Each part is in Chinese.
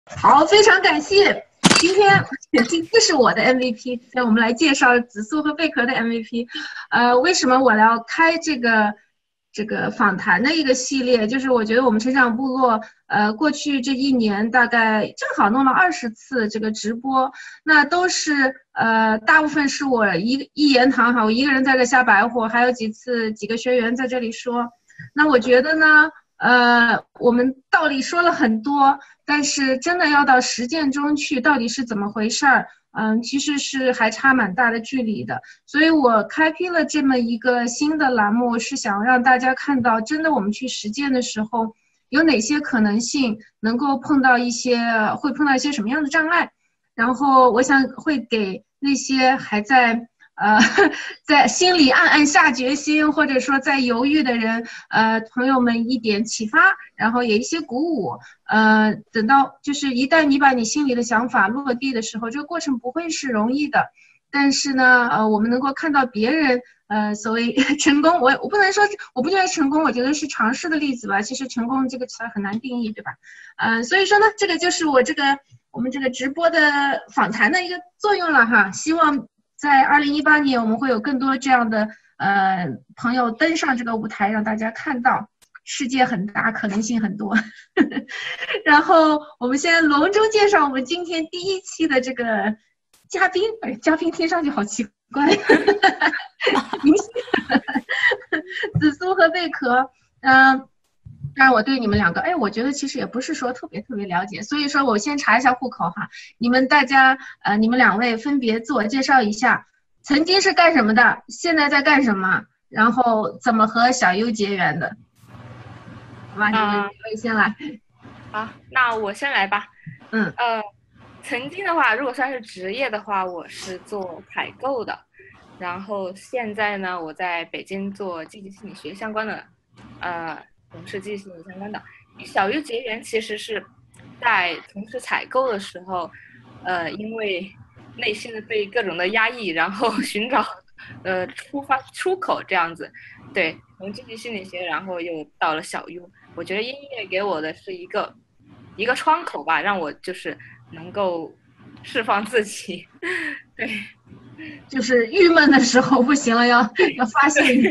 好，非常感谢。今天是我的 MVP，那我们来介绍紫苏和贝壳的 MVP。为什么我要开这个访谈的一个系列？就是我觉得我们成长部落，过去这一年大概正好弄了20次这个直播，那都是大部分是我一言堂哈，我一个人在这瞎白活，还有几个学员在这里说。那我觉得呢，我们道理说了很多。但是真的要到实践中去，到底是怎么回事儿？其实是还差蛮大的距离的。所以我开辟了这么一个新的栏目，是想让大家看到，真的我们去实践的时候，有哪些可能性，会碰到一些什么样的障碍。然后我想会给那些还在在心里暗暗下决心，或者说在犹豫的人，朋友们一点启发，然后也一些鼓舞。等到就是一旦你把你心里的想法落地的时候，这个过程不会是容易的。但是呢，我们能够看到别人，所谓成功，我不能说，我不觉得成功，我觉得是尝试的例子吧。其实成功这个词很难定义，对吧？所以说呢，这个就是我们这个直播的访谈的一个作用了哈。希望在2018年，我们会有更多这样的朋友登上这个舞台，让大家看到世界很大，可能性很多。然后我们先隆重介绍我们今天第1期的这个嘉宾，嘉宾听上去好奇怪，明星紫苏和贝壳。当然我对你们两个，我觉得其实也不是说特别了解，所以说我先查一下户口哈。你们两位分别自我介绍一下，曾经是干什么的，现在在干什么，然后怎么和小优结缘的。好吧，你们先来。 好，那我先来吧。曾经的话，如果算是职业的话，我是做采购的，然后现在呢，我在北京做积极心理学相关的，从事积极心理相关的。小优结缘其实是在从事采购的时候，因为内心的被各种的压抑，然后寻找出口这样子。对，从积极心理学，然后又到了小优。我觉得音乐给我的是一个窗口吧，让我就是能够释放自己。对， 就是郁闷的时候不行了，要发泄一下。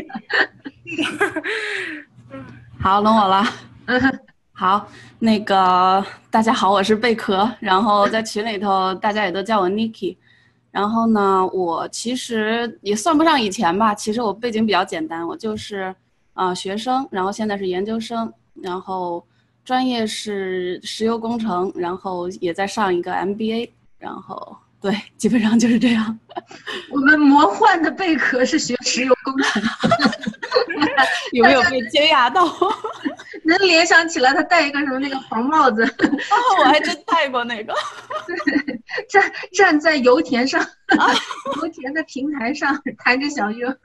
好，轮我了。好，那个大家好，我是贝壳，然后在群里头大家也都叫我 Niki。然后呢，我其实也算不上以前吧，其实我背景比较简单，我就是学生，然后现在是研究生，然后专业是石油工程，然后也在上一个 MBA， 然后对，基本上就是这样。 我们魔幻的贝壳是学石油工程。 有没有被惊讶到？ 能联想起来他戴一个什么那个黄帽子。 我还真戴过那个。 站在油田上，油田的平台上弹着小优。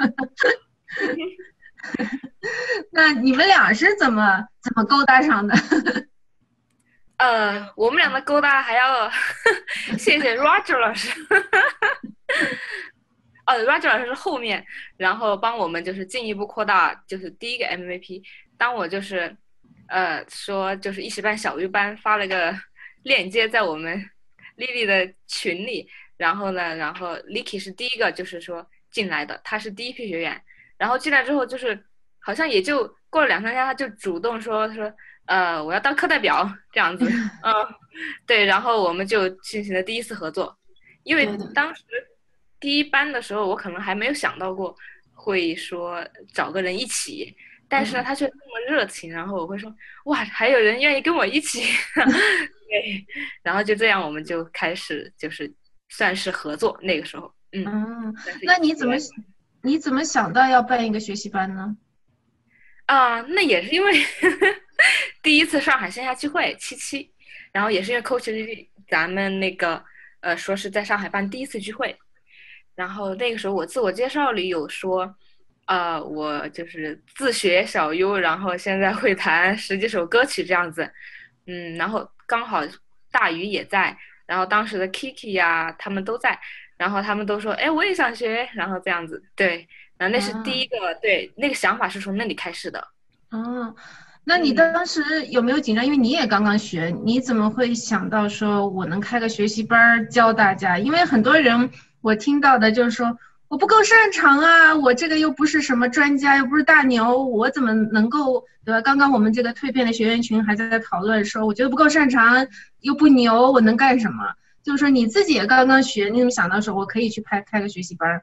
那你们俩是怎么勾搭上的？ 我们俩的勾搭还要谢谢 Roger 老师。Roger 老师是后面，然后帮我们就是进一步扩大，就是第一个 MVP。当我就是说就是一起办小优班，发了个链接在我们丽丽的群里，然后 Licky 是第一个就是说进来的，他是第一批学员，然后进来之后就是好像也就过了2-3天，他就主动说我要当课代表这样子。对，然后我们就进行了第1次合作。因为当时第1班的时候，我可能还没有想到过会说找个人一起，但是呢，他却那么热情，然后我会说哇，还有人愿意跟我一起。对，然后就这样我们就开始就是算是合作。那个时候那你怎么想到要办一个学习班呢？ 那也是因为第1次上海线下聚会77，然后也是因为 Coach 咱们那个说是在上海办第1次聚会，然后那个时候我自我介绍里有说我就是自学小优，然后现在会弹10几首歌曲这样子。然后刚好大鱼也在，然后当时的 Kiki 呀他们都在，然后他们都说我也想学，然后这样子。对，然后那是第一个。对，那个想法是从那里开始的。 那你当时有没有紧张？因为你也刚刚学，你怎么会想到说我能开个学习班教大家？因为很多人我听到的就是说我不够擅长啊，我这个又不是什么专家，又不是大牛，我怎么能够，对吧？刚刚我们这个蜕变的学员群还在讨论说，我觉得不够擅长，又不牛，我能干什么？就是说你自己也刚刚学，你怎么想到说我可以去开个学习班？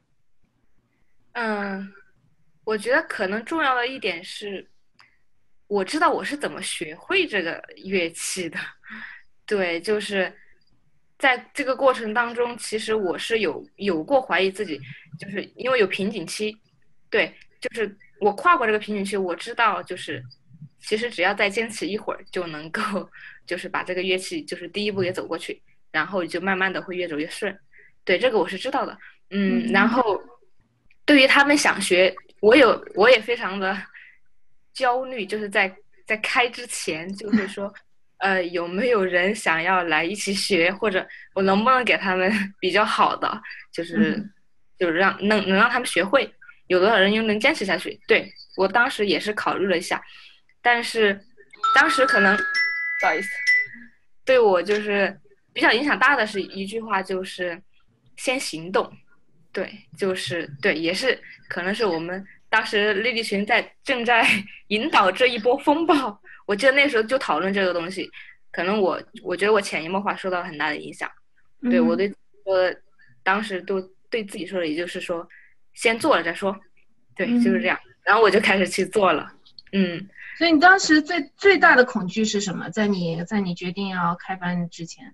我觉得可能重要的一点是，我知道我是怎么学会这个乐器的。对，就是在这个过程当中，其实我是有过怀疑自己，就是因为有瓶颈期。对，就是我跨过这个瓶颈期，我知道就是其实只要再坚持一会儿就能够就是把这个乐器就是第一步也走过去，然后就慢慢的会越走越顺。对，这个我是知道的。然后对于他们想学，我也非常的焦虑，就是在开之前就会说，有没有人想要来一起学，或者我能不能给他们比较好的，就是能让他们学会，有多少人又能坚持下去？对，我当时也是考虑了一下，但是当时可能不好意思，对我就是比较影响大的是一句话，就是先行动。对，就是对，也是可能是我们当时丽丽群正在引导这一波风暴。我记得那时候就讨论这个东西，可能我觉得我潜移默化受到了很大的影响。对，我当时都对自己说的，也就是说先做了再说。对，就是这样。然后我就开始去做了。 所以你当时最大的恐惧是什么？在你决定要开班之前？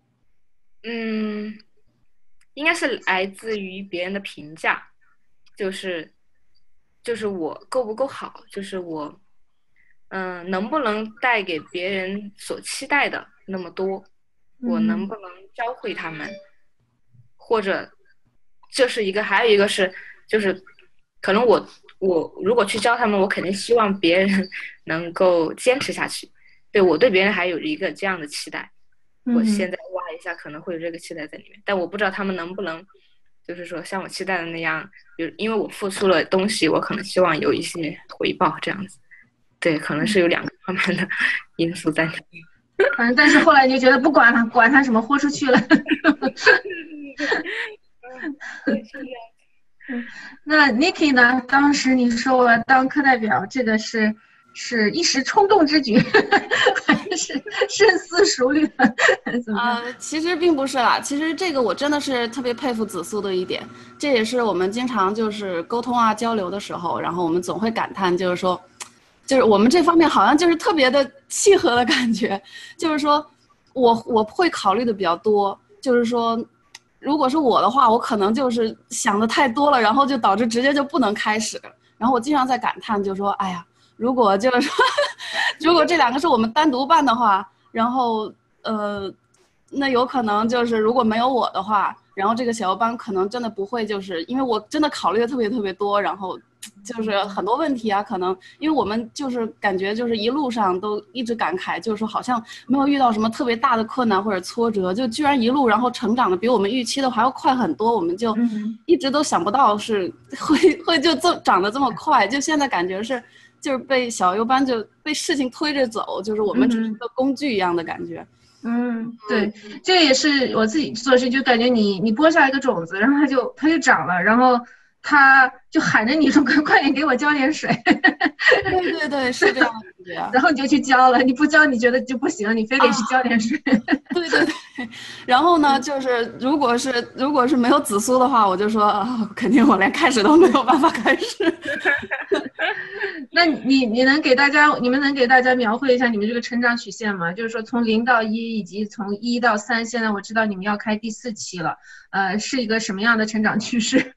应该是来自于别人的评价，就是我够不够好，就是我能不能带给别人所期待的那么多，我能不能教会他们，或者这是一个，还有一个是就是可能我如果去教他们，我肯定希望别人能够坚持下去。对，我对别人还有一个这样的期待。我现在挖一下，可能会有这个期待在里面，但我不知道他们能不能，就是说像我期待的那样，因为我付出了东西，我可能希望有一些回报这样子。对，可能是有两个方面的因素在里面。 反正但是后来你就觉得不管了，管他什么，豁出去了。那 Niki 呢？当时你说我当课代表，这个是一时冲动之举，还是深思熟虑？ 其实并不是啦。其实这个我真的是特别佩服紫苏的一点，这也是我们经常就是沟通啊交流的时候，然后我们总会感叹，就是说，就是我们这方面好像就是特别的契合的感觉。就是说我会考虑的比较多，就是说如果是我的话，我可能就是想的太多了，然后就导致直接就不能开始。然后我经常在感叹，就说哎呀，如果就是说如果这两个是我们单独办的话，然后那有可能就是如果没有我的话，然后这个小优班可能真的不会，就是因为我真的考虑的特别特别多，然后就是很多问题啊，可能因为我们就是感觉就是一路上都一直感慨，就是说好像没有遇到什么特别大的困难或者挫折，就居然一路然后成长的比我们预期的还要快很多，我们就一直都想不到是会就长得这么快，就现在感觉是就是被小优班就被事情推着走，就是我们只是一个工具一样的感觉。 对，这个也是我自己做事，就感觉你播下一个种子，然后它就长了，然后它就喊着你说快点给我浇点水。 对对对，是这样的感觉。 然后你就去浇了，你不浇你觉得就不行，你非得去浇点水。 对对对。然后呢，就是如果是没有紫苏的话，我就说肯定我连开始都没有办法开始。 那你们能给大家描绘一下你们这个成长曲线吗？就是说从0到1，以及从1到3，现在我知道你们要开第4期了，是一个什么样的成长趋势？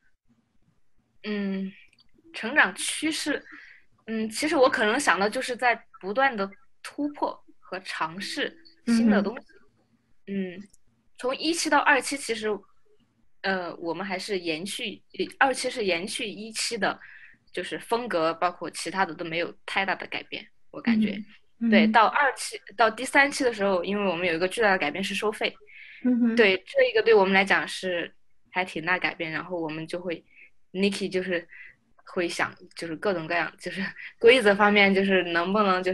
成长趋势，其实我可能想的就是在不断的突破和尝试新的东西。从1期到2期，其实我们还是延续2期是延续1期的，就是风格包括其他的都没有太大的改变，我感觉。对，到第3期的时候，因为我们有一个巨大的改变是收费。对，这一个对我们来讲是还挺大改变，然后我们就会 Niki 就是会想就是各种各样，就是规则方面就是能不能就是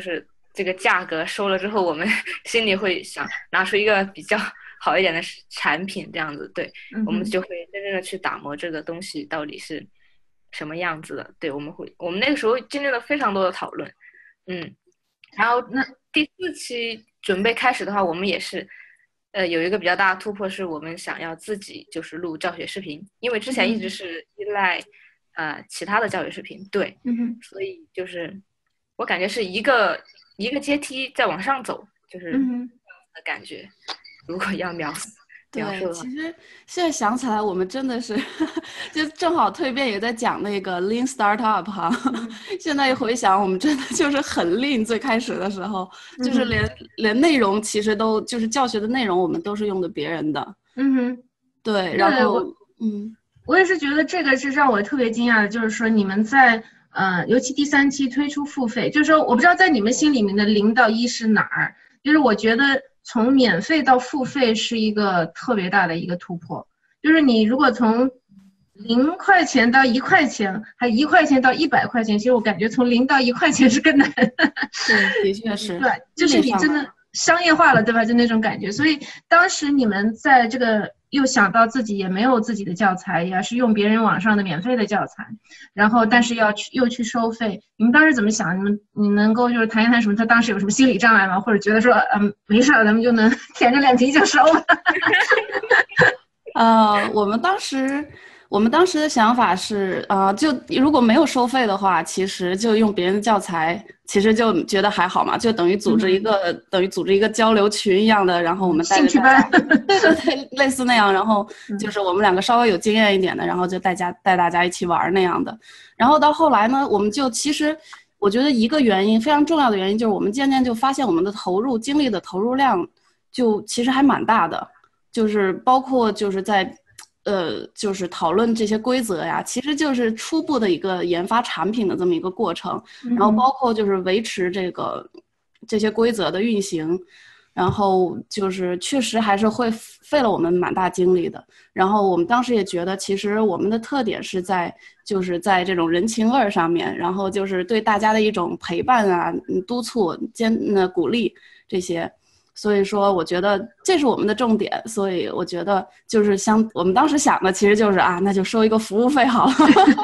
这个价格收了之后，我们心里会想拿出一个比较好一点的产品，这样子，对，我们就会真正的去打磨这个东西到底是什么样子的。对，我们那个时候经历了非常多的讨论，然后那第4期准备开始的话，我们也是有一个比较大的突破，是我们想要自己就是录教学视频，因为之前一直是依赖其他的教学视频，对，所以就是我感觉是一个阶梯在往上走，就是的感觉。如果要描述对，其实现在想起来，我们真的是就正好蜕变也在讲那个 Lean Startup 哈。现在一回想，我们真的就是很 Lean， 最开始的时候，就是连内容其实都就是教学的内容，我们都是用的别人的。对，然后我也是觉得这个是让我特别惊讶的，就是说你们在尤其第3期推出付费，就是说我不知道在你们心里面的0到1是哪儿，就是我觉得从免费到付费是一个特别大的一个突破，就是你如果从0块钱到1块钱，还1块钱到100块钱，其实我感觉从0到1块钱是更难的。 对，的确是。 对，就是你真的商业化了，对吧？就那种感觉。所以当时你们在这个又想到自己也没有自己的教材，也是用别人网上的免费的教材，然后但是又去收费，你们当时怎么想？你能够就是谈一谈什么？他当时有什么心理障碍吗？或者觉得说没事，咱们就能舔着脸皮就收了？ 我们当时的想法是，就如果没有收费的话，其实就用别人的教材，其实就觉得还好嘛，就等于组织一个交流群一样的，然后我们带着兴趣班， 对，类似那样，然后就是我们2个稍微有经验一点的，然后就带大家一起玩那样的。然后到后来呢，我们就其实我觉得一个原因非常重要的原因就是我们渐渐就发现我们的精力的投入量就其实还蛮大的，就是包括就是在就是讨论这些规则呀，其实就是初步的一个研发产品的这么一个过程，然后包括就是维持这些规则的运行，然后就是确实还是会费了我们蛮大精力的。然后我们当时也觉得，其实我们的特点是就是在这种人情味上面，然后就是对大家的一种陪伴啊、督促、鼓励这些。所以说我觉得这是我们的重点，所以我觉得就是我们当时想的其实就是那就收一个服务费好了。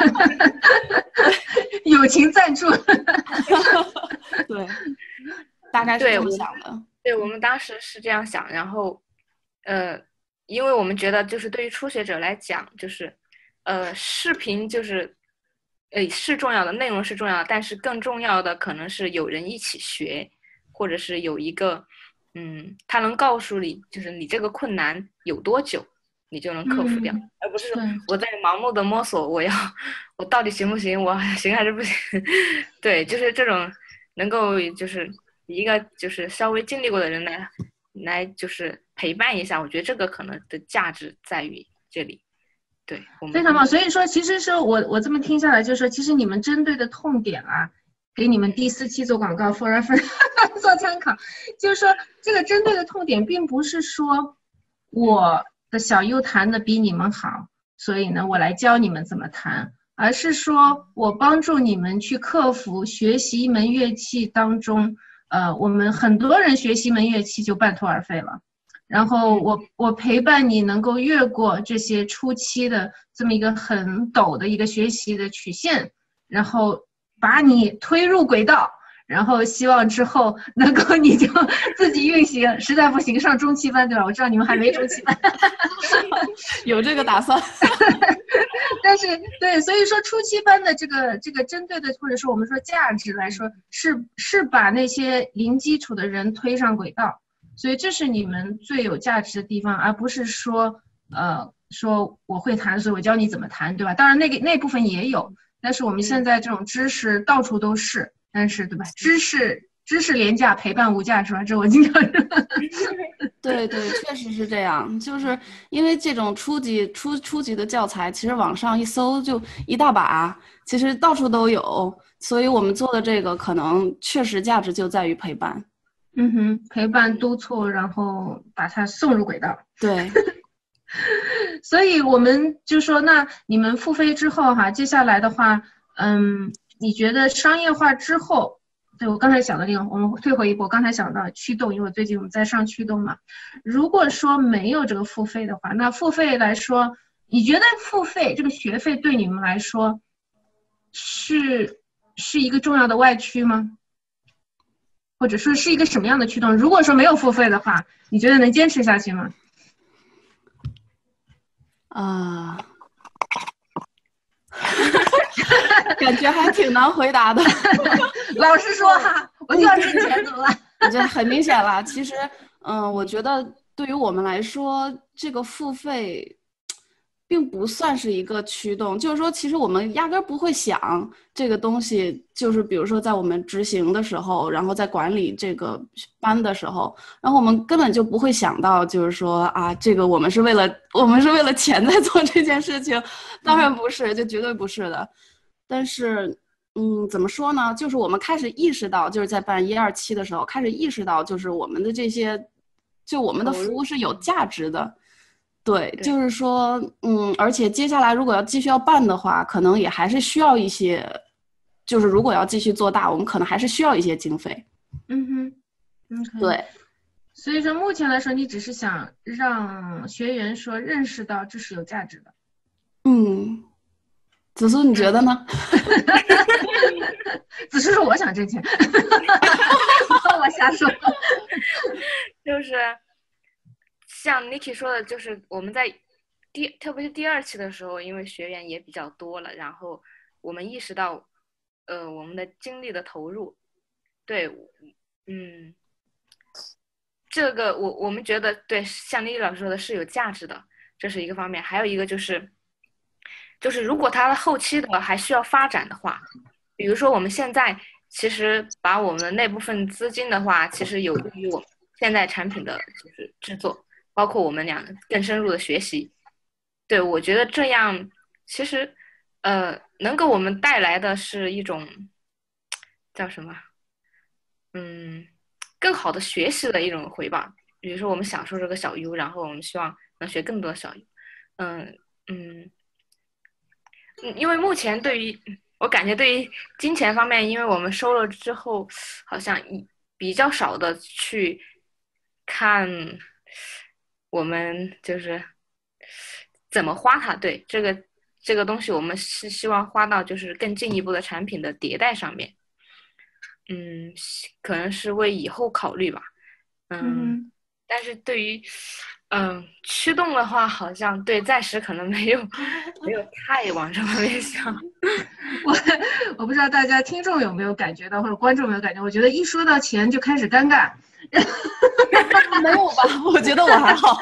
友情赞助。 对，大概是这么想的。 对，我们当时是这样想，然后因为我们觉得就是对于初学者来讲，就是视频就是是重要的，内容是重要的，但是更重要的可能是有人一起学，或者是有一个他能告诉你，就是你这个困难有多久，你就能克服掉，而不是我在盲目的摸索，我到底行不行，我行还是不行？对，就是这种能够就是一个就是稍微经历过的人来就是陪伴一下，我觉得这个可能的价值在于这里。对， 非常棒。所以说，其实是我这么听下来，就是说，其实你们针对的痛点给你们第4期做广告 for reference 做参考，就是说这个针对的痛点并不是说我的小优弹的比你们好，所以呢我来教你们怎么弹，而是说我帮助你们去克服学习一门乐器当中我们很多人学习一门乐器就半途而废了，然后我陪伴你能够越过这些初期的这么一个很陡的一个学习的曲线，然后把你推入轨道，然后希望之后能够你就自己运行，实在不行上中期班，对吧？我知道你们还没中期班。 有这个打算。 但是对，所以说初期班的这个针对的或者说我们说价值来说，是把那些零基础的人推上轨道，所以这是你们最有价值的地方，而不是说说我会弹，所以我教你怎么弹，对吧？当然那部分也有，但是我们现在这种知识到处都是，但是对吧？知识廉价，陪伴无价，是吧？这我经常说。 对，确实是这样，就是因为这种初级的教材，其实网上一搜就一大把，其实到处都有，所以我们做的这个可能确实价值就在于陪伴。 陪伴督促，然后把它送入轨道。 对。 所以我们就说，那你们付费之后接下来的话，你觉得商业化之后对，我刚才想的那个，我们退回一步，我刚才想到驱动，因为最近我们在上驱动嘛。如果说没有这个付费的话，那付费来说，你觉得付费这个学费对你们来说是一个重要的外驱吗？或者说是一个什么样的驱动？如果说没有付费的话，你觉得能坚持下去吗？ 感觉还挺难回答的。 老实说哈，我就要挣钱，怎么了？ 我觉得很明显了。其实，我觉得对于我们来说，这个付费并不算是一个驱动。就是说，其实我们压根儿不会想这个东西。就是比如说，在我们执行的时候，然后在管理这个班的时候，然后我们根本就不会想到，就是说啊，这个我们是为了钱在做这件事情。当然不是，就绝对不是的。但是，怎么说呢？就是我们开始意识到，就是在办1、2期的时候，开始意识到，就是我们的这些，就我们的服务是有价值的。对，就是说，而且接下来如果要继续要办的话，可能也还是需要一些，就是如果要继续做大，我们可能还是需要一些经费。 对。所以说，目前来说，你只是想让学员说认识到这是有价值的。 子苏，你觉得呢？ 子苏说我想挣钱，我瞎说。 就是像 Niki 说的，就是我们在特别是第2期的时候，因为学员也比较多了，然后我们意识到，我们的精力的投入，对，这个我们觉得对，像 Niki 老师说的是有价值的，这是一个方面。还有一个就是如果它后期的还需要发展的话，比如说我们现在其实把我们的那部分资金的话，其实有利于我们现在产品的就是制作，包括我们俩更深入的学习。对，我觉得这样其实能给我们带来的是一种叫什么更好的学习的一种回报。比如说我们享受这个小 U， 然后我们希望能学更多小 U。因为目前我感觉对于金钱方面，因为我们收了之后，好像比较少的去看我们就是怎么花它。对，这个东西，我们是希望花到就是更进一步的产品的迭代上面。可能是为以后考虑吧。但是对于驱动的话，好像对暂时可能没有太往这方面想。 我不知道大家听众有没有感觉到，或者观众有没有感觉？我觉得一说到钱就开始尴尬。 没有吧？我觉得我还好。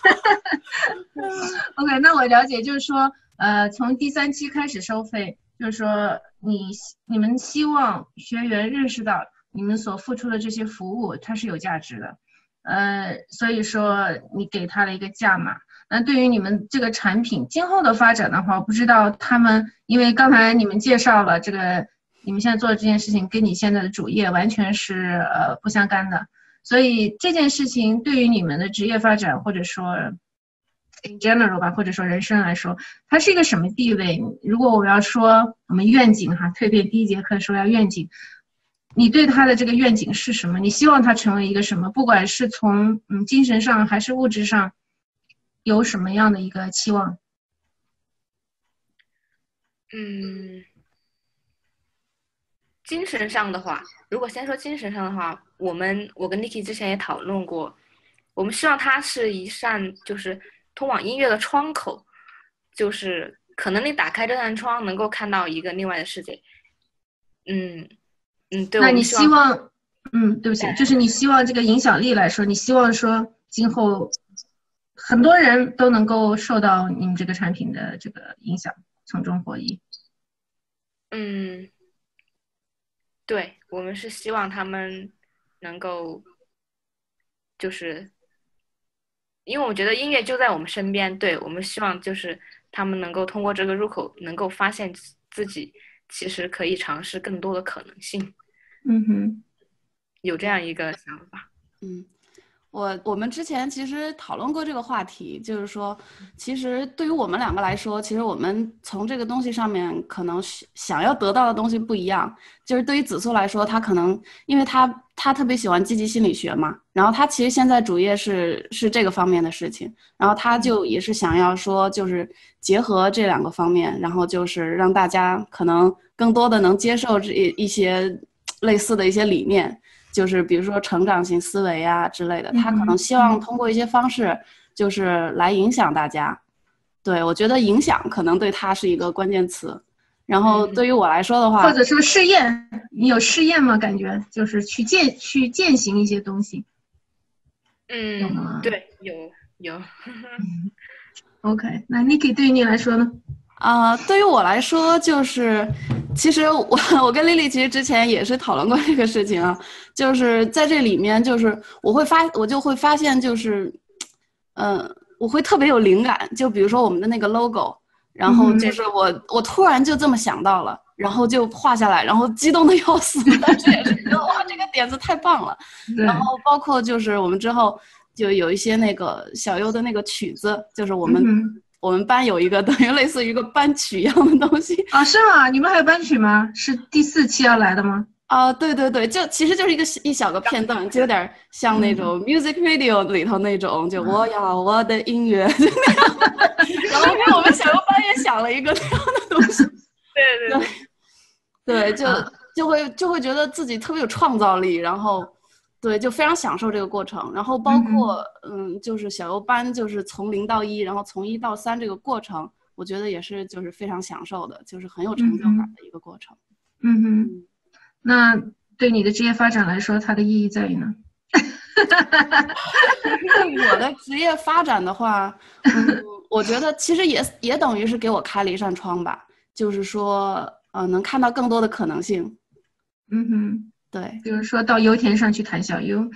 OK， 那我了解，就是说，从第3期开始收费，就是说你们希望学员认识到你们所付出的这些服务它是有价值的。所以说你给他了一个价码。那对于你们这个产品今后的发展的话，我不知道他们，因为刚才你们介绍了这个，你们现在做的这件事情跟你现在的主业完全是不相干的，所以这件事情对于你们的职业发展，或者说 in general 吧，或者说人生来说，它是一个什么地位？如果我要说我们愿景哈，蜕变第1节课说要愿景。你对他的这个愿景是什么？你希望他成为一个什么？不管是从精神上还是物质上，有什么样的一个期望？ 精神上的话，如果先说精神上的话，我跟 Niki 之前也讨论过，我们希望它是一扇就是通往音乐的窗口，就是可能你打开这扇窗，能够看到一个另外的世界。对。 那你希望，对不起，就是你希望这个影响力来说，你希望说今后很多人都能够受到你们这个产品的这个影响，从中获益。 对，我们是希望他们能够，就是因为我觉得音乐就在我们身边，对，我们希望就是他们能够通过这个入口，能够发现自己其实可以尝试更多的可能性。有这样一个想法。 我们之前其实讨论过这个话题，就是说，其实对于我们两个来说，其实我们从这个东西上面可能想要得到的东西不一样。就是对于紫苏来说，他可能因为他特别喜欢积极心理学嘛，然后他其实现在主业是这个方面的事情，然后他就也是想要说，就是结合这两个方面，然后就是让大家可能更多的能接受这一些类似的一些理念。就是比如说成长型思维啊之类的，他可能希望通过一些方式，就是来影响大家。对，我觉得影响可能对他是一个关键词。然后对于我来说的话， 或者说试验，你有试验吗？感觉就是去践行一些东西。有吗？ 对，有。 OK， 那 Niki 对于你来说呢？ 对于我来说，就是其实我跟丽丽其实之前也是讨论过这个事情啊，就是在这里面，就是我就会发现，就是我会特别有灵感，就比如说我们的那个 logo， 然后就是我突然就这么想到了，然后就画下来，然后激动的要死，但是也是觉得哇，这个点子太棒了。然后包括就是我们之后就有一些那个小优的那个曲子，就是我们班有一个等于类似于一个班曲一样的东西啊。是吗？你们还有班曲吗？是第4期要来的吗？ 对对对，就其实就是一小个片段，就有点像那种 music video 里头那种，就我要我的音乐就那样的。然后我们小优班也想了一个那样的东西。对，就会觉得自己特别有创造力，然后对，就非常享受这个过程。然后包括就是小优班就是从0到1，然后从1到3这个过程，我觉得也是就是非常享受的，就是很有成就感的一个过程。 那对你的职业发展来说，它的意义在于呢？ 我的职业发展的话，我觉得其实也等于是给我开了一扇窗吧，就是说能看到更多的可能性。对， 比如说到油田上去谈小优，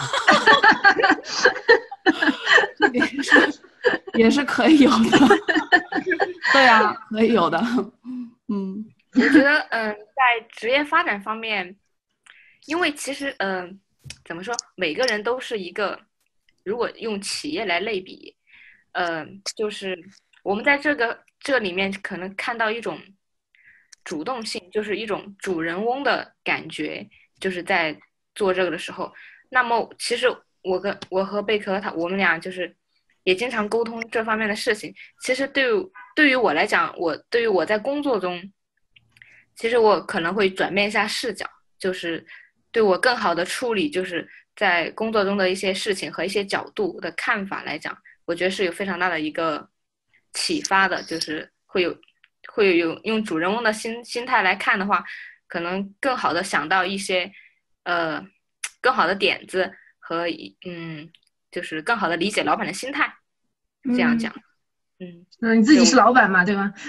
也是可以有的。对啊，可以有的。 我觉得在职业发展方面，因为其实怎么说，每个人都是一个，如果用企业来类比，就是我们在这里面可能看到一种主动性，就是一种主人翁的感觉，就是在做这个的时候。那么其实我和贝壳我们俩就是也经常沟通这方面的事情。其实对于我来讲，对于我在工作中，其实我可能会转变一下视角，就是对我更好的处理，就是在工作中的一些事情和一些角度的看法来讲，我觉得是有非常大的一个启发的，就是会有用主人翁的心态来看的话，可能更好的想到一些更好的点子和就是更好的理解老板的心态，这样讲。 你自己是老板嘛，对吧？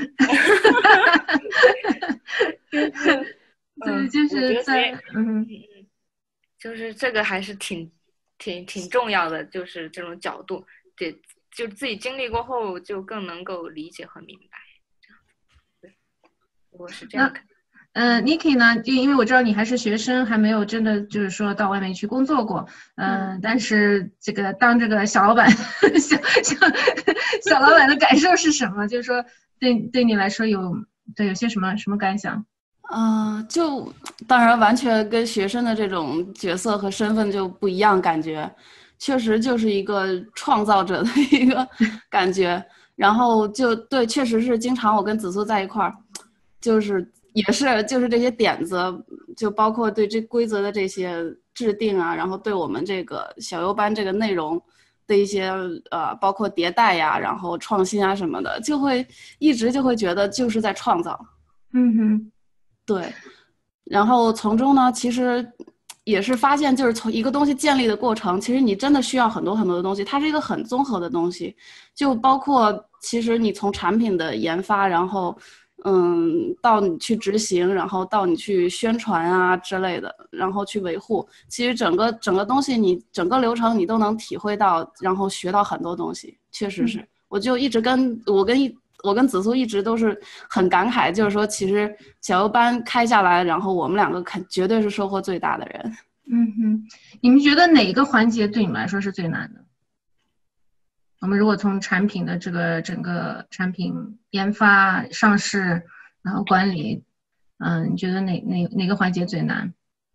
对，就是在就是这个还是挺重要的，就是这种角度，对，就自己经历过后就更能够理解和明白。对，我是这样看。 Niki 呢？就因为我知道你还是学生，还没有真的就是说到外面去工作过，但是这个当这个小老板，小老板的感受是什么？就是说对你来说有些什么感想？ 就当然完全跟学生的这种角色和身份就不一样，感觉确实就是一个创造者的一个感觉。然后就对，确实是经常我跟紫苏在一块儿，也是就是这些点子，就包括对这规则的这些制定啊，然后对我们这个小优班这个内容的一些包括迭代呀，然后创新啊什么的，一直就会觉得就是在创造。对，然后从中呢，其实也是发现，就是从一个东西建立的过程，其实你真的需要很多很多的东西，它是一个很综合的东西，就包括其实你从产品的研发，然后到你去执行，然后到你去宣传啊之类的，然后去维护，其实整个东西你整个流程你都能体会到，然后学到很多东西，确实是，我就一直我跟紫苏一直都是很感慨，就是说其实小优班开下来，然后我们两个绝对是收获最大的人。 你们觉得哪个环节对你们来说是最难的？我们如果从产品的这个整个产品研发、上市，然后管理，你觉得哪个环节最难？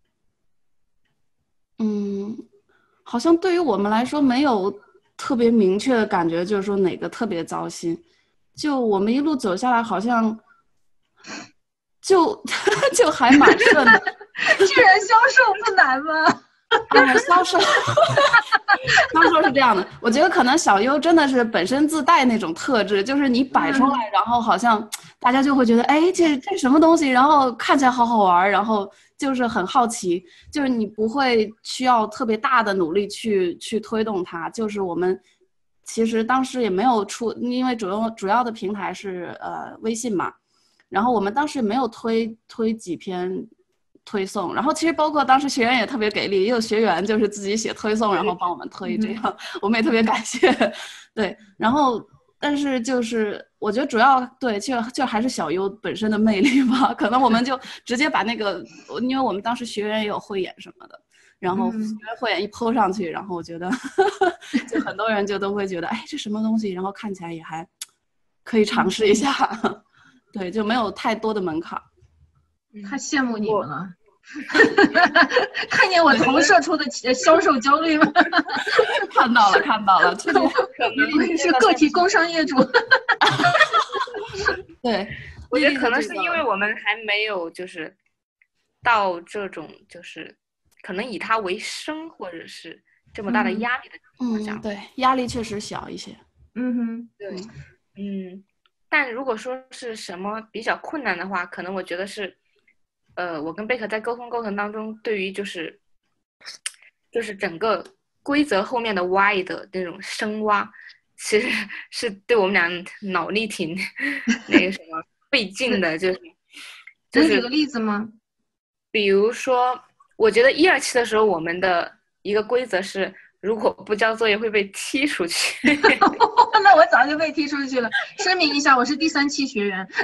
好像对于我们来说没有特别明确的感觉，就是说哪个特别糟心。就我们一路走下来，好像就还蛮顺的。 居然销售不难吗？ 销售是这样的，我觉得可能小优真的是本身自带那种特质，就是你摆出来，然后好像大家就会觉得，哎，这什么东西，然后看起来好好玩，然后就是很好奇，就是你不会需要特别大的努力去推动它。就是我们其实当时也没有因为主要的平台是微信嘛，然后我们当时没有推几篇推送，然后其实包括当时学员也特别给力，也有学员就是自己写推送，然后帮我们推，这样我们也特别感谢。对，然后但是就是我觉得主要对就还是小优本身的魅力吧，可能我们就直接把那个，因为我们当时学员也有汇演什么的，然后汇演一 po 上去，然后我觉得就很多人就都会觉得，哎，这什么东西，然后看起来也还可以尝试一下。对，就没有太多的门槛。 太羡慕你们了。看见我投射出的销售焦虑吗？ 看到了，这个是个体工商业主。 对， 我觉得可能是因为我们还没有就是到这种就是可能以它为生或者是这么大的压力的情况下， 对，压力确实小一些。 对，但如果说是什么比较困难的话，可能我觉得是。我跟贝壳在沟通过程当中，对于就是整个规则后面的 why 的那种深挖，其实是对我们俩脑力挺那个什么费劲的，就是能举个例子吗？ 比如说，我觉得1、2期的时候，我们的一个规则是，如果不交作业会被踢出去。 那我早就被踢出去了。声明一下，我是第3期学员。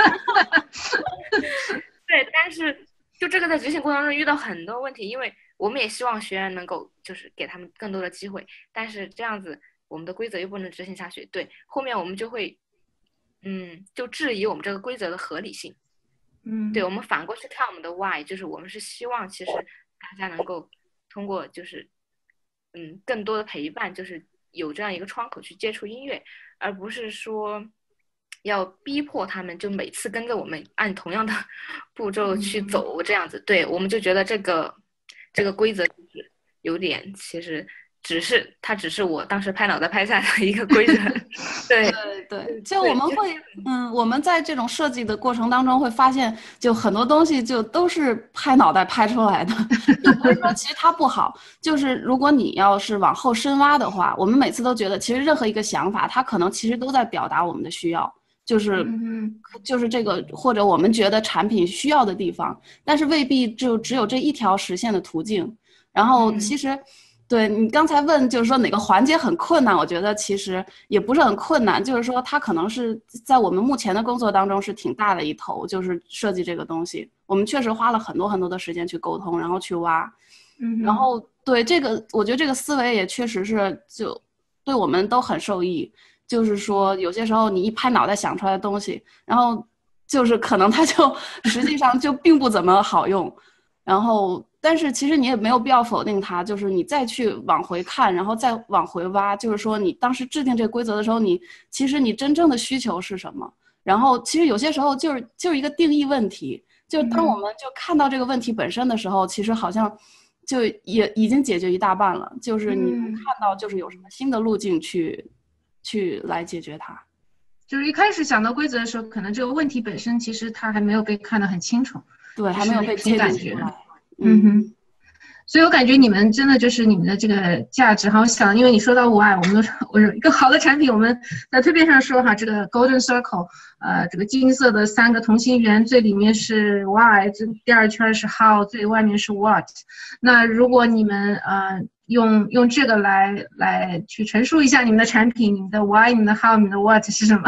对，但是就这个在执行过程中遇到很多问题，因为我们也希望学员能够就是给他们更多的机会，但是这样子我们的规则又不能执行下去，对，后面我们就会就质疑我们这个规则的合理性。对，我们反过去看我们的 why， 就是我们是希望其实大家能够通过就是更多的陪伴，就是有这样一个窗口去接触音乐，而不是说要逼迫他们就每次跟着我们按同样的步骤去走这样子。对，我们就觉得这个规则就是有点，其实只是我当时拍脑袋拍下的一个规则。 对，就我们会我们在这种设计的过程当中会发现，就很多东西就都是拍脑袋拍出来的。就不是说其实它不好，就是如果你要是往后深挖的话，我们每次都觉得其实任何一个想法它可能其实都在表达我们的需要，就是这个或者我们觉得产品需要的地方，但是未必就只有这一条实现的途径。然后其实对你刚才问就是说哪个环节很困难，我觉得其实也不是很困难，就是说它可能是在我们目前的工作当中是挺大的一头，就是设计这个东西我们确实花了很多很多的时间去沟通，然后去挖。然后对这个我觉得这个思维也确实是就对我们都很受益，就是说有些时候你一拍脑袋想出来的东西，然后就是可能它就实际上就并不怎么好用，然后但是其实你也没有必要否定它，就是你再去往回看，然后再往回挖，就是说你当时制定这个规则的时候，其实你真正的需求是什么，然后其实有些时候就是一个定义问题，就当我们就看到这个问题本身的时候，其实好像就也已经解决一大半了，就是你能看到就是有什么新的路径去来解决它。 就是一开始想到规则的时候，可能这个问题本身其实它还没有被看得很清楚， 对，还没有被界定出来。 所以我感觉你们真的就是你们的这个价值，好想，因为你说到why，我有一个好的产品，我们在推片上说哈，这个 Golden Circle， 这个金色的3个同心圆，最里面是 why， 第2圈是 how， 最外面是 what。那如果你们用这个来去陈述一下你们的产品，你们的 why， 你们的 how， 你们的 what 是什么？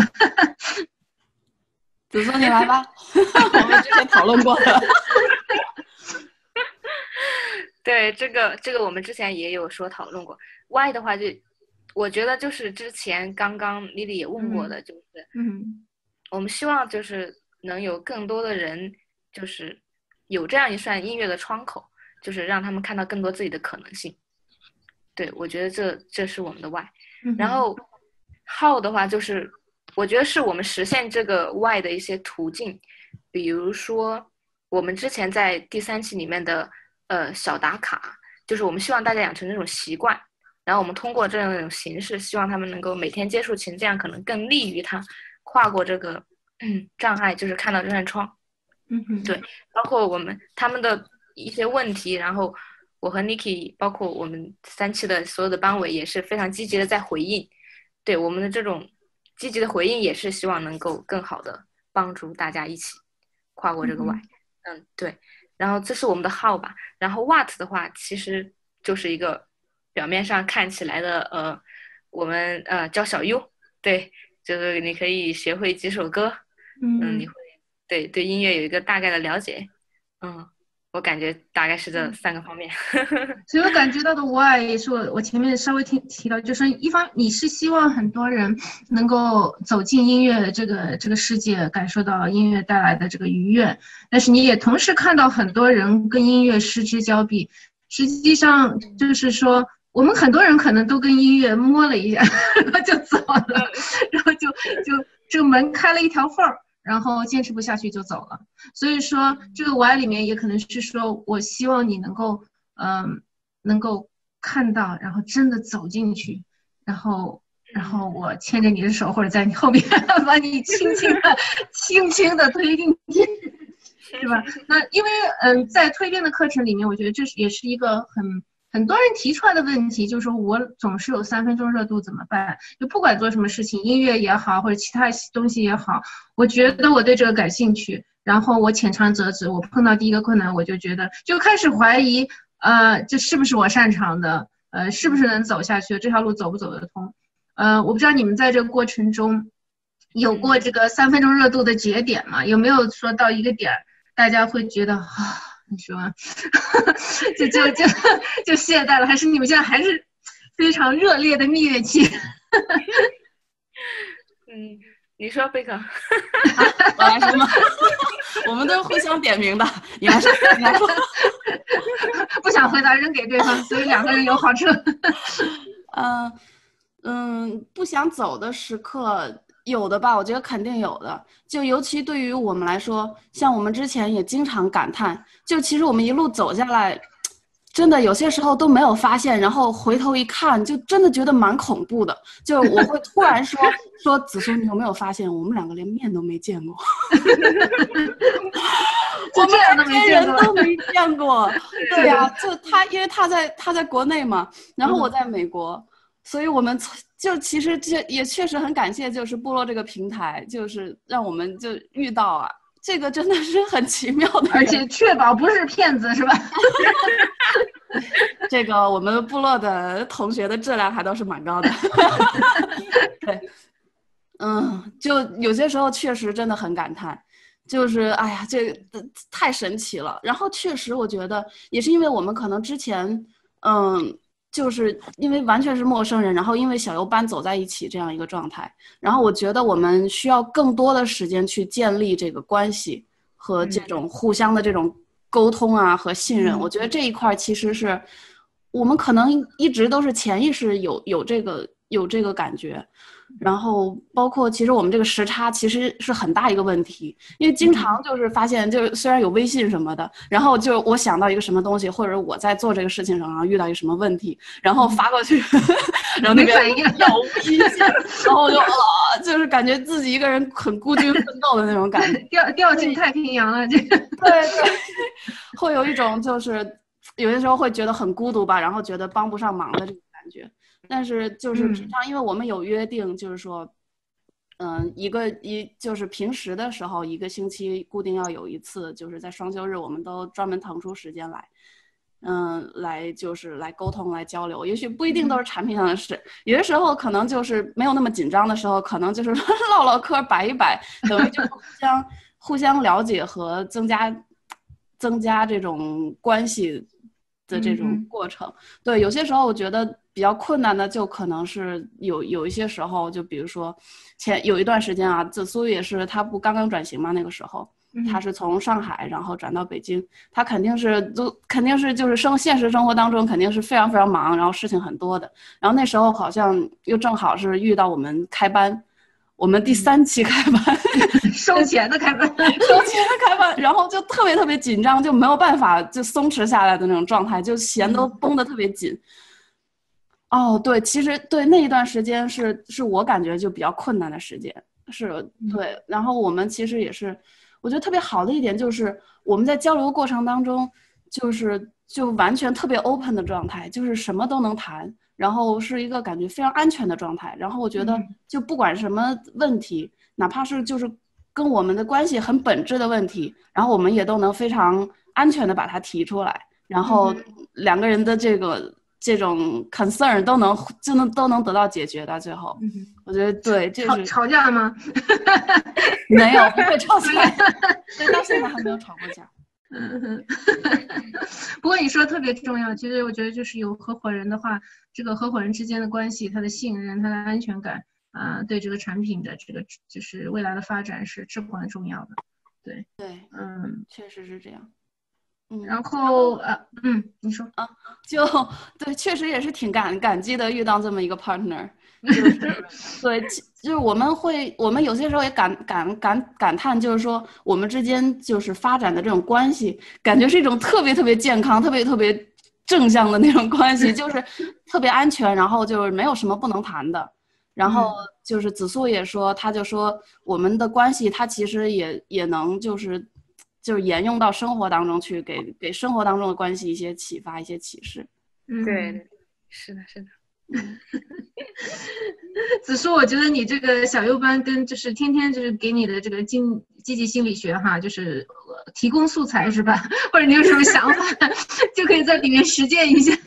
子松你来吧。我们之前讨论过的。 对，这个我们之前也有讨论过。Y 的话就，我觉得就是之前刚刚丽丽也问过的，就是我们希望就是能有更多的人，就是有这样一扇音乐的窗口，就是让他们看到更多自己的可能性。对，我觉得这是我们的 Y。然后 How 的话，就是我觉得是我们实现这个 Y 的一些途径，比如说我们之前在第3期里面的小打卡，就是我们希望大家养成这种习惯，然后我们通过这样一种形式，希望他们能够每天接触琴，这样可能更利于他跨过这个障碍，就是看到这扇窗。对，包括他们的一些问题，然后我和 Niki 包括我们3期的所有的班委也是非常积极的在回应。对，我们的这种积极的回应也是希望能够更好的帮助大家一起跨过这个 Y。对。然后这是我们的 How 吧。然后 What 的话，其实就是一个表面上看起来的我们教小 U。对，就是你可以学会几首歌。你会对音乐有一个大概的了解。我感觉大概是这3个方面。 所以我感觉到的 Why 也是我前面稍微提到，就是一方你是希望很多人能够走进音乐这个世界，感受到音乐带来的这个愉悦，但是你也同时看到很多人跟音乐失之交臂。实际上就是说，我们很多人可能都跟音乐摸了一下，然后就走了，然后就这个门开了一条缝儿。然后坚持不下去就走了。所以说这个 Y 里面也可能是说，我希望你能够看到，然后真的走进去，然后我牵着你的手，或者在你后面把你轻轻的推进去，是吧？那因为在蜕变的课程里面，我觉得这也是一个很多人提出来的问题，就是说我总是有3分钟热度怎么办？就不管做什么事情，音乐也好，或者其他东西也好，我觉得我对这个感兴趣，然后我浅尝辄止，我碰到第一个困难，我就觉得就开始怀疑，这是不是我擅长的？是不是能走下去？这条路走不走得通？我不知道你们在这个过程中有过这个3分钟热度的节点吗？有没有说到一个点，大家会觉得你说就懈怠了，还是你们现在还是非常热烈的蜜月期？ 你说贝克。 我来说吗？我们都是互相点名的，你来说。 不想回答扔给对方，所以2个人有好处。 不想走的时刻有的吧，我觉得肯定有的。就尤其对于我们来说，像我们之前也经常感叹，就其实我们一路走下来，真的有些时候都没有发现，然后回头一看，就真的觉得蛮恐怖的。就我会突然说子苏，你有没有发现我们2个连面都没见过？我们2个人都没见过。对呀，就因为他在国内嘛，然后我在美国，所以我们就其实这也确实很感谢，就是部落这个平台，就是让我们就遇到啊，这个真的是很奇妙的， 而且确保不是骗子，是吧？ 这个我们部落的同学的质量还都是蛮高的。对，就有些时候确实真的很感叹，就是哎呀，这太神奇了。然后确实我觉得也是因为我们可能之前就是因为完全是陌生人，然后因为小游班走在一起这样一个状态，然后我觉得我们需要更多的时间去建立这个关系和这种互相的这种沟通啊和信任。我觉得这一块其实是我们可能一直都是潜意识有这个感觉。然后包括其实我们这个时差其实是很大一个问题，因为经常就是发现，就是虽然有微信什么的，然后就我想到一个什么东西，或者我在做这个事情上，然后遇到一个什么问题，然后发过去，然后那边杳无音信，然后就是感觉自己一个人很孤军奋斗的那种感觉， 掉进太平洋了，这个对，会有一种就是有些时候会觉得很孤独吧，然后觉得帮不上忙的这种感觉。但是就是平常，因为我们有约定，就是说，就是平时的时候1个星期固定要有一次，就是在双休日，我们都专门腾出时间来，来就是来沟通、来交流。也许不一定都是产品上的事，有些时候可能就是没有那么紧张的时候，可能就是唠唠嗑、摆一摆，等于就是互相了解和增加这种关系的这种过程。对，有些时候我觉得比较困难的就可能是有一些时候，就比如说有一段时间啊，这苏也是他不刚刚转型嘛，那个时候他是从上海然后转到北京，他肯定是就是现实生活当中肯定是非常非常忙，然后事情很多的。然后那时候好像又正好是遇到我们开班，我们第3期开班收钱的开班然后就特别特别紧张，就没有办法就松弛下来的那种状态，就弦都绷得特别紧。哦，对，其实对那一段时间是我感觉就比较困难的时间，是对。然后我们其实也是，我觉得特别好的一点就是我们在交流过程当中，就完全特别 open 的状态，就是什么都能谈，然后是一个感觉非常安全的状态。然后我觉得就不管什么问题，哪怕是就是跟我们的关系很本质的问题，然后我们也都能非常安全的把它提出来，然后两个人的这种 concern 都能得到解决到最后。我觉得对，就是吵架吗？ 没有，不会吵架。对，到现在还没有吵过架。 不过你说特别重要，其实我觉得就是有合伙人的话，这个合伙人之间的关系，他的信任，他的安全感对这个产品的这个就是未来的发展是至关重要的。对， 确实是这样。 然后你说啊，就对，确实也是挺感激的，遇到这么一个 partner，对，就是我们有些时候也感叹，就是说我们之间就是发展的这种关系，感觉是一种特别特别健康、特别特别正向的那种关系，就是特别安全，然后就是没有什么不能谈的。然后就是子素也说，他就说我们的关系，他其实也能就是沿用到生活当中去，给生活当中的关系一些启发、一些启示。 对，是的。 子舒，我觉得你这个小优班跟就是天天就是给你的这个积极心理学哈，就是提供素材是吧？或者你有什么想法，就可以在里面实践一下。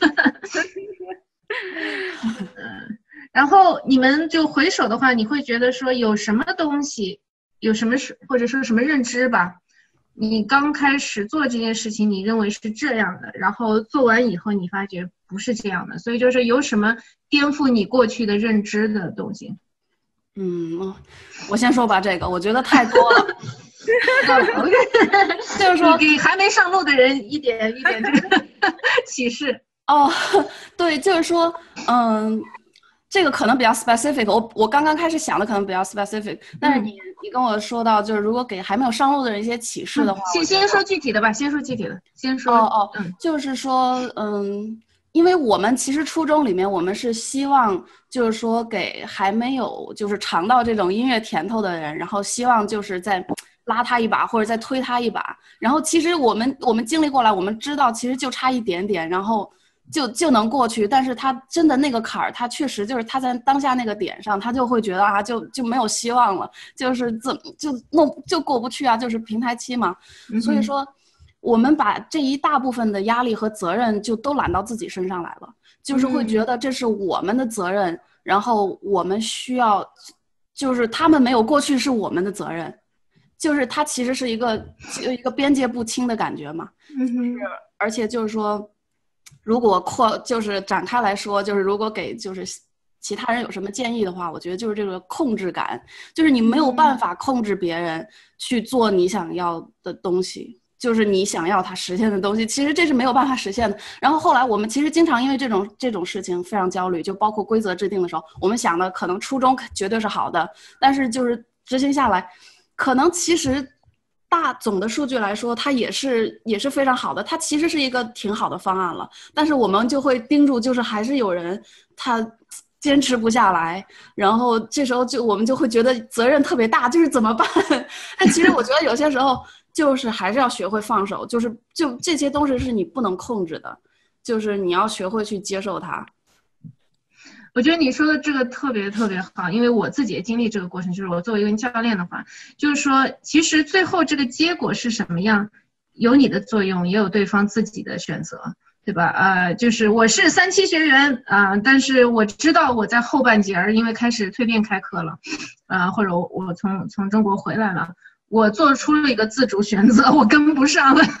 然后你们就回首的话，你会觉得说有什么东西，有什么或者说什么认知吧？你刚开始做这件事情，你认为是这样的，然后做完以后你发觉不是这样的，所以就是有什么颠覆你过去的认知的东西？ 我先说吧，这个我觉得太多了。就是说给还没上路的人一点这个启示。 对，就是说这个可能比较 specific， 我刚刚开始想的可能比较 specific， 但是你跟我说到，就是如果给还没有上路的人一些启示的话， 先说具体的吧，先说就是说因为我们其实初衷里面，我们是希望就是说给还没有就是尝到这种音乐甜头的人，然后希望就是再拉他一把或者再推他一把，然后其实我们经历过来，我们知道其实就差一点点，然后就能过去，但是他真的那个坎儿，他确实就是他在当下那个点上，他就会觉得就没有希望了，就是就过不去啊，就是平台期嘛。所以说我们把这一大部分的压力和责任就都揽到自己身上来了，就是会觉得这是我们的责任，然后我们需要，就是他们没有过去是我们的责任，就是它其实是一个边界不清的感觉嘛。而且就是说如果就是展开来说，就是如果给就是其他人有什么建议的话，我觉得就是这个控制感，就是你没有办法控制别人去做你想要的东西，就是你想要他实现的东西，其实这是没有办法实现的。然后后来我们其实经常因为这种事情非常焦虑，就包括规则制定的时候，我们想的可能初衷绝对是好的，但是就是执行下来，可能其实大总的数据来说，它也是非常好的，它其实是一个挺好的方案了。但是我们就会盯住，就是还是有人他坚持不下来，然后这时候我们就会觉得责任特别大，就是怎么办？但其实我觉得有些时候就是还是要学会放手，就这些东西是你不能控制的，就是你要学会去接受它。 我觉得你说的这个特别特别好，因为我自己也经历这个过程，就是我作为一个教练的话，就是说其实最后这个结果是什么样，有你的作用，也有对方自己的选择，对吧？就是我是3期学员但是我知道我在后半截因为开始蜕变开课了，或者我从中国回来了， 我做出了一个自主选择，我跟不上了，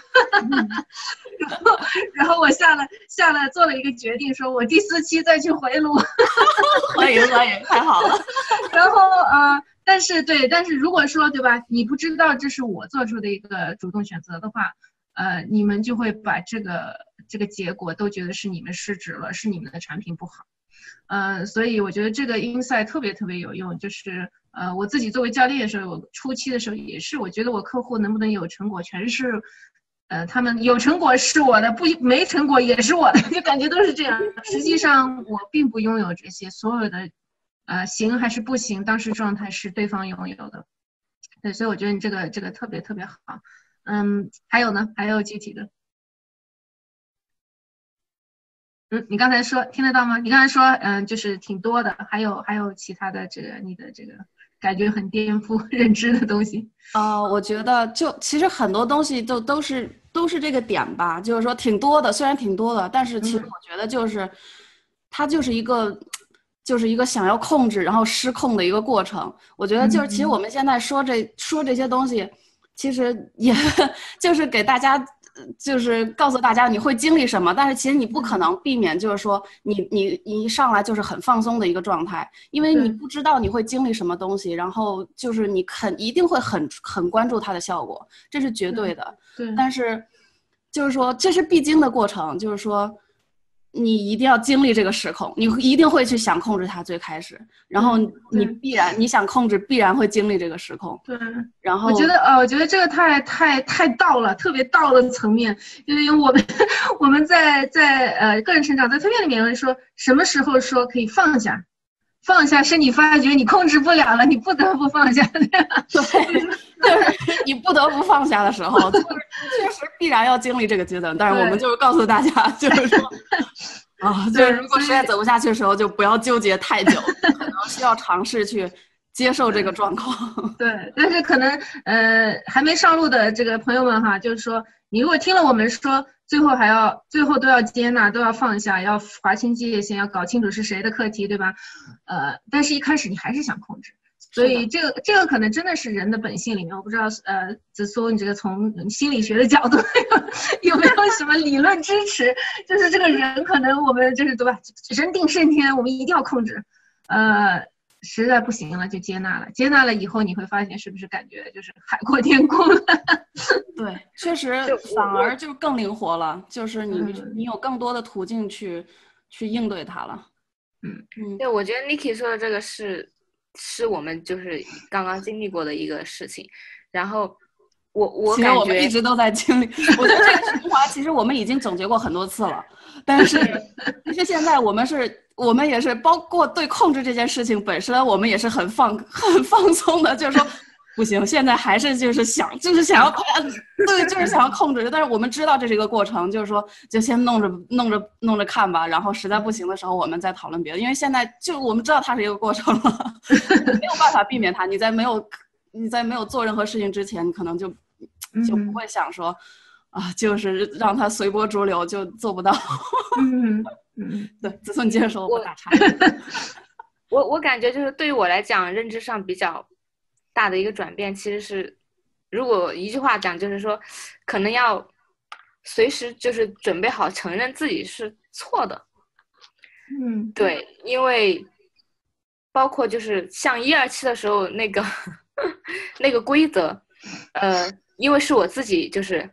然后我下来做了一个决定，说我第4期再去回炉。 欢迎，太好了。 然后但是如果说对吧，你不知道这是我做出的一个主动选择的话，你们就会把这个结果都觉得是你们失职了，是你们的产品不好。所以我觉得这个 insight 特别特别有用，就是我自己作为教练的时候，我初期的时候也是，我觉得我客户能不能有成果，全是他们有成果是我的，没成果也是我的，就感觉都是这样。实际上我并不拥有这些，所有的行还是不行，当时状态是对方拥有的。对，所以我觉得你这个特别特别好。还有呢？还有具体的？你刚才说听得到吗？你刚才说就是挺多的，还有其他的这个你的这个感觉很颠覆认知的东西。 我觉得其实很多东西都是这个点吧，就是说挺多的，虽然挺多的，但是其实我觉得它就是一个想要控制然后失控的一个过程。我觉得其实我们现在说这些东西，其实也就是给大家。就是告诉大家你会经历什么，但是其实你不可能避免，就是说你一上来就是很放松的一个状态，因为你不知道你会经历什么东西，然后就是你一定会很关注它的效果，这是绝对的。 对， 但是就是说这是必经的过程，就是说你一定要经历这个失控，你一定会去想控制它最开始，然后你想控制必然会经历这个失控。 对， 然后我觉得这个太道了，特别道的层面，因为我们在个人成长在蜕变里面会说，什么时候说可以放下是你发觉你控制不了了，你不得不放下。对， 就是你不得不放下的时候，就是确实必然要经历这个阶段。但是我们就是告诉大家，就是说就是如果实在走不下去的时候，就不要纠结太久，可能需要尝试去接受这个状况。 对，但是可能还没上路的这个朋友们哈，就是说你如果听了我们说，最后都要接纳，都要放下，要划清界限，要搞清楚是谁的课题，对吧？但是一开始你还是想控制。所以这个可能真的是人的本性里面，我不知道紫苏你这个从心理学的角度有没有什么理论支持？就是这个人可能我们就是对吧，人定胜天，我们一定要控制，实在不行了就接纳了，接纳了以后你会发现是不是感觉就是海阔天空了？ 对，确实反而就更灵活了，就是你有更多的途径去应对它了。 对，我觉得 Niki 说的这个是我们就是刚刚经历过的一个事情，然后我感觉我们一直都在经历。我觉得这个循环其实我们已经总结过很多次了，但是现在我们也是包括对控制这件事情本身，我们也是很放松的，就是说不行，现在还是就是想要对，就是想要控制，但是我们知道这是一个过程，就是说就先弄着看吧，然后实在不行的时候我们再讨论别的，因为现在就我们知道它是一个过程了，没有办法避免它。你在没有做任何事情之前，你可能就不会想说就是让它随波逐流，就做不到。对，子孙你接着说，我打岔。 我感觉就是对于我来讲，认知上比较大的一个转变，其实是如果一句话讲，就是说可能要随时就是准备好承认自己是错的。对，因为包括就是像1、2期的时候那个那个规则，因为是我自己就是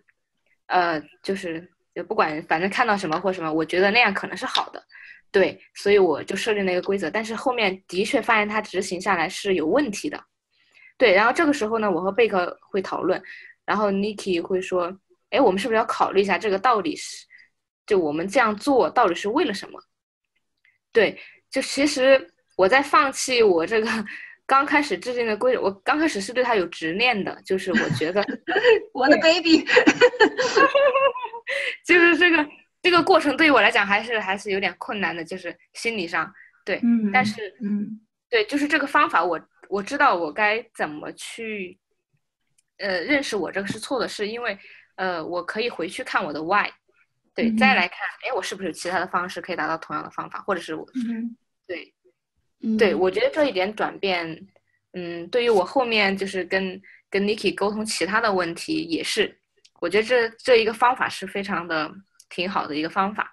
不管反正看到什么或什么，我觉得那样可能是好的，对，所以我就设定那个规则，但是后面的确发现它执行下来是有问题的。对，然后这个时候呢，我和贝克会讨论，然后 Niki 会说，我们是不是要考虑一下这个到底是，就我们这样做到底是为了什么？对，就其实我在放弃我这个刚开始制定的规则，我刚开始是对他有执念的，就是我觉得我的 baby 就是这个过程对于我来讲还是有点困难的，就是心理上，对，但是对，就是这个方法我知道我该怎么去认识我这个是错的事，因为我可以回去看我的 why， 对，再来看我是不是有其他的方式可以达到同样的方法，或者是我对，我觉得这一点转变对于我后面就是跟跟 Niki 沟通其他的问题也是，我觉得这一个方法是非常的挺好的一个方法，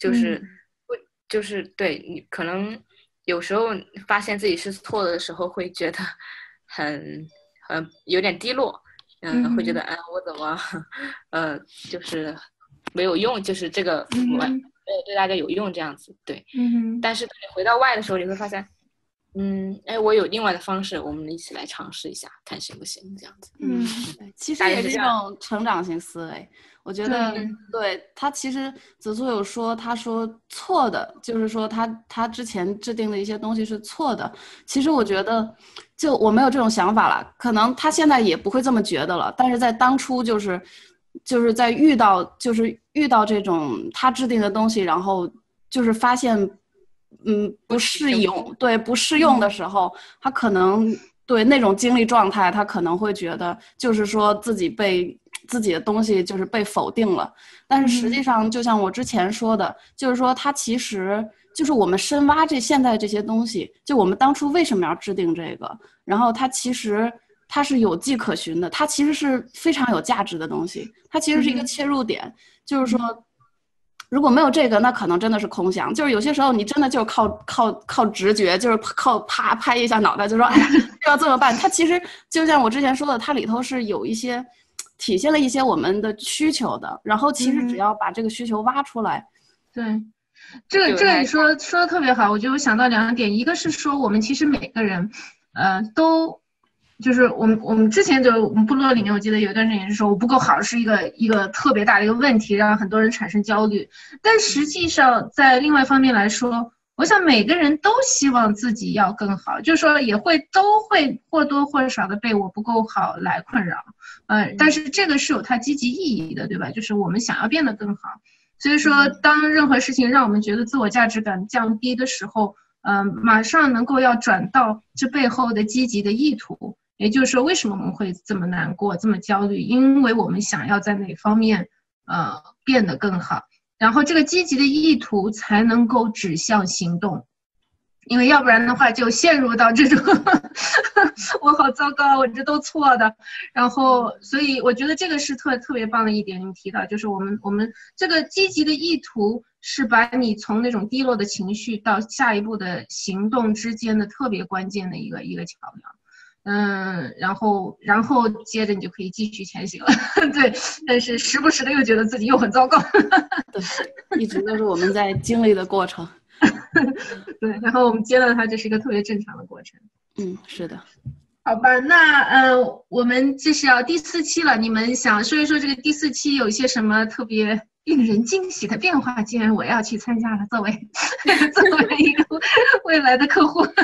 就是对你可能有时候发现自己是错的时候，会觉得很有点低落，会觉得我怎么就是没有用，就是这个没有对大家有用这样子，对，但是回到外的时候，你会发现。我有另外的方式，我们一起来尝试一下，看行不行这样子。 其实也是一种成长型思维。我觉得，对他其实子苏有说，他说错的，就是说他之前制定的一些东西是错的。其实我觉得，就我没有这种想法了，可能他现在也不会这么觉得了。但是在当初，就是在遇到这种他制定的东西，然后就是发现。不适用，对，不适用的时候，他可能对那种经历状态，他可能会觉得，就是说自己的东西就是被否定了。但是实际上，就像我之前说的，就是说他其实就是我们深挖现在这些东西，就我们当初为什么要制定这个，然后它其实它是有迹可循的，它其实是非常有价值的东西，它其实是一个切入点，就是说。如果没有这个，那可能真的是空想。就是有些时候，你真的就靠直觉，就是靠啪拍一下脑袋，就说哎呀，要这么办。它其实就像我之前说的，它里头是有一些体现了一些我们的需求的。然后其实只要把这个需求挖出来， 对，这个你说的特别好，我就想到2点，一个是说我们其实每个人，都。就是我们之前我们部落里面，我记得有一段时间是说我不够好是一个特别大的一个问题，让很多人产生焦虑。但实际上，在另外一方面来说，我想每个人都希望自己要更好，就是说都会或多或少的被我不够好来困扰，但是这个是有它积极意义的，对吧？就是我们想要变得更好。所以说，当任何事情让我们觉得自我价值感降低的时候，马上能够要转到这背后的积极的意图。也就是说，为什么我们会这么难过、这么焦虑？因为我们想要在哪方面，变得更好，然后这个积极的意图才能够指向行动。因为要不然的话，就陷入到这种我好糟糕，我这都错的。然后，所以我觉得这个是特别棒的一点，你提到就是我们这个积极的意图是把你从那种低落的情绪到下一步的行动之间的特别关键的一个桥梁。然后接着你就可以继续前行了，对。但是时不时的又觉得自己又很糟糕， 对，一直都是我们在经历的过程。 对，然后我们接纳它，这是一个特别正常的过程。 是的。 好吧，那我们这是要第4期了，你们想说一说这个第4期有一些什么特别令人惊喜的变化？既然我要去参加了，作为一个未来的客户。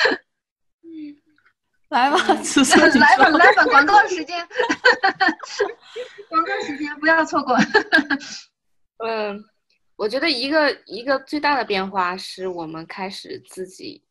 来吧， 来吧，广告时间，广告时间不要错过。 我觉得一个最大的变化是我们开始自己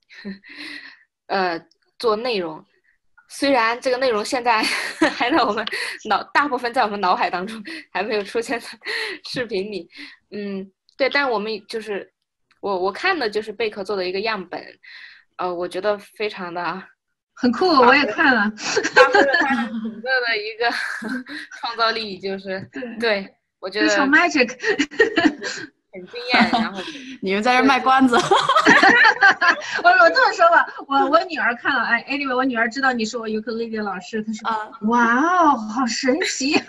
做内容，虽然这个内容现在还在我们大部分在我们脑海当中还没有出现在视频里，对，但我们就是我看的就是贝壳做的一个样本，我觉得非常的。 很酷，我也看了。 发挥了他整个的一个创造力，就是对我觉得非常 magic， 很惊艳。然后你们在这卖关子。 我这么说吧，我女儿看了，anyway， 我女儿知道你是我尤克里里老师，她说哇哦，好神奇。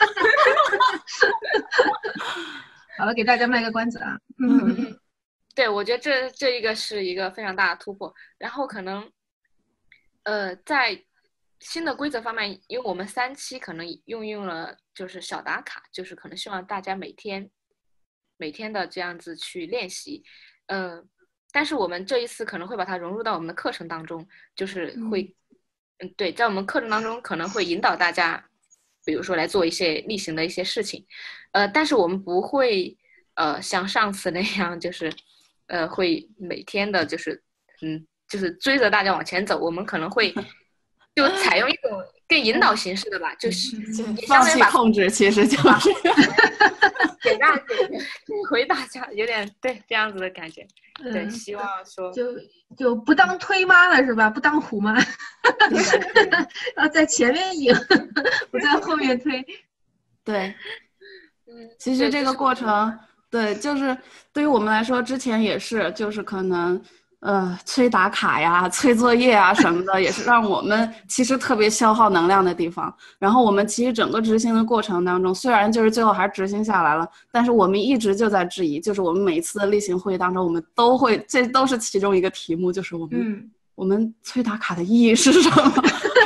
好了，给大家卖个关子啊。 对，我觉得这一个是一个非常大的突破，然后可能。在新的规则方面，因为我们3期可能用了就是小打卡，就是可能希望大家每天的这样子去练习，但是我们这一次可能会把它融入到我们的课程当中，就是会，对，在我们课程当中可能会引导大家，比如说来做一些例行的一些事情，但是我们不会像上次那样，就是会每天的就是追着大家往前走，我们可能会就采用一种更引导形式的吧，就是放弃控制，其实就是给回大家有点对这样子的感觉。对，希望说就不当推妈了是吧？不当虎妈。 要在前面赢，不在后面推。 对，其实这个过程，对，就是对于我们来说，之前也是，就是可能。催打卡呀、催作业啊什么的，也是让我们其实特别消耗能量的地方。然后我们其实整个执行的过程当中，虽然就是最后还是执行下来了，但是我们一直就在质疑，就是我们每一次的例行会议当中，我们都会，这都是其中一个题目，就是我们催打卡的意义是什么？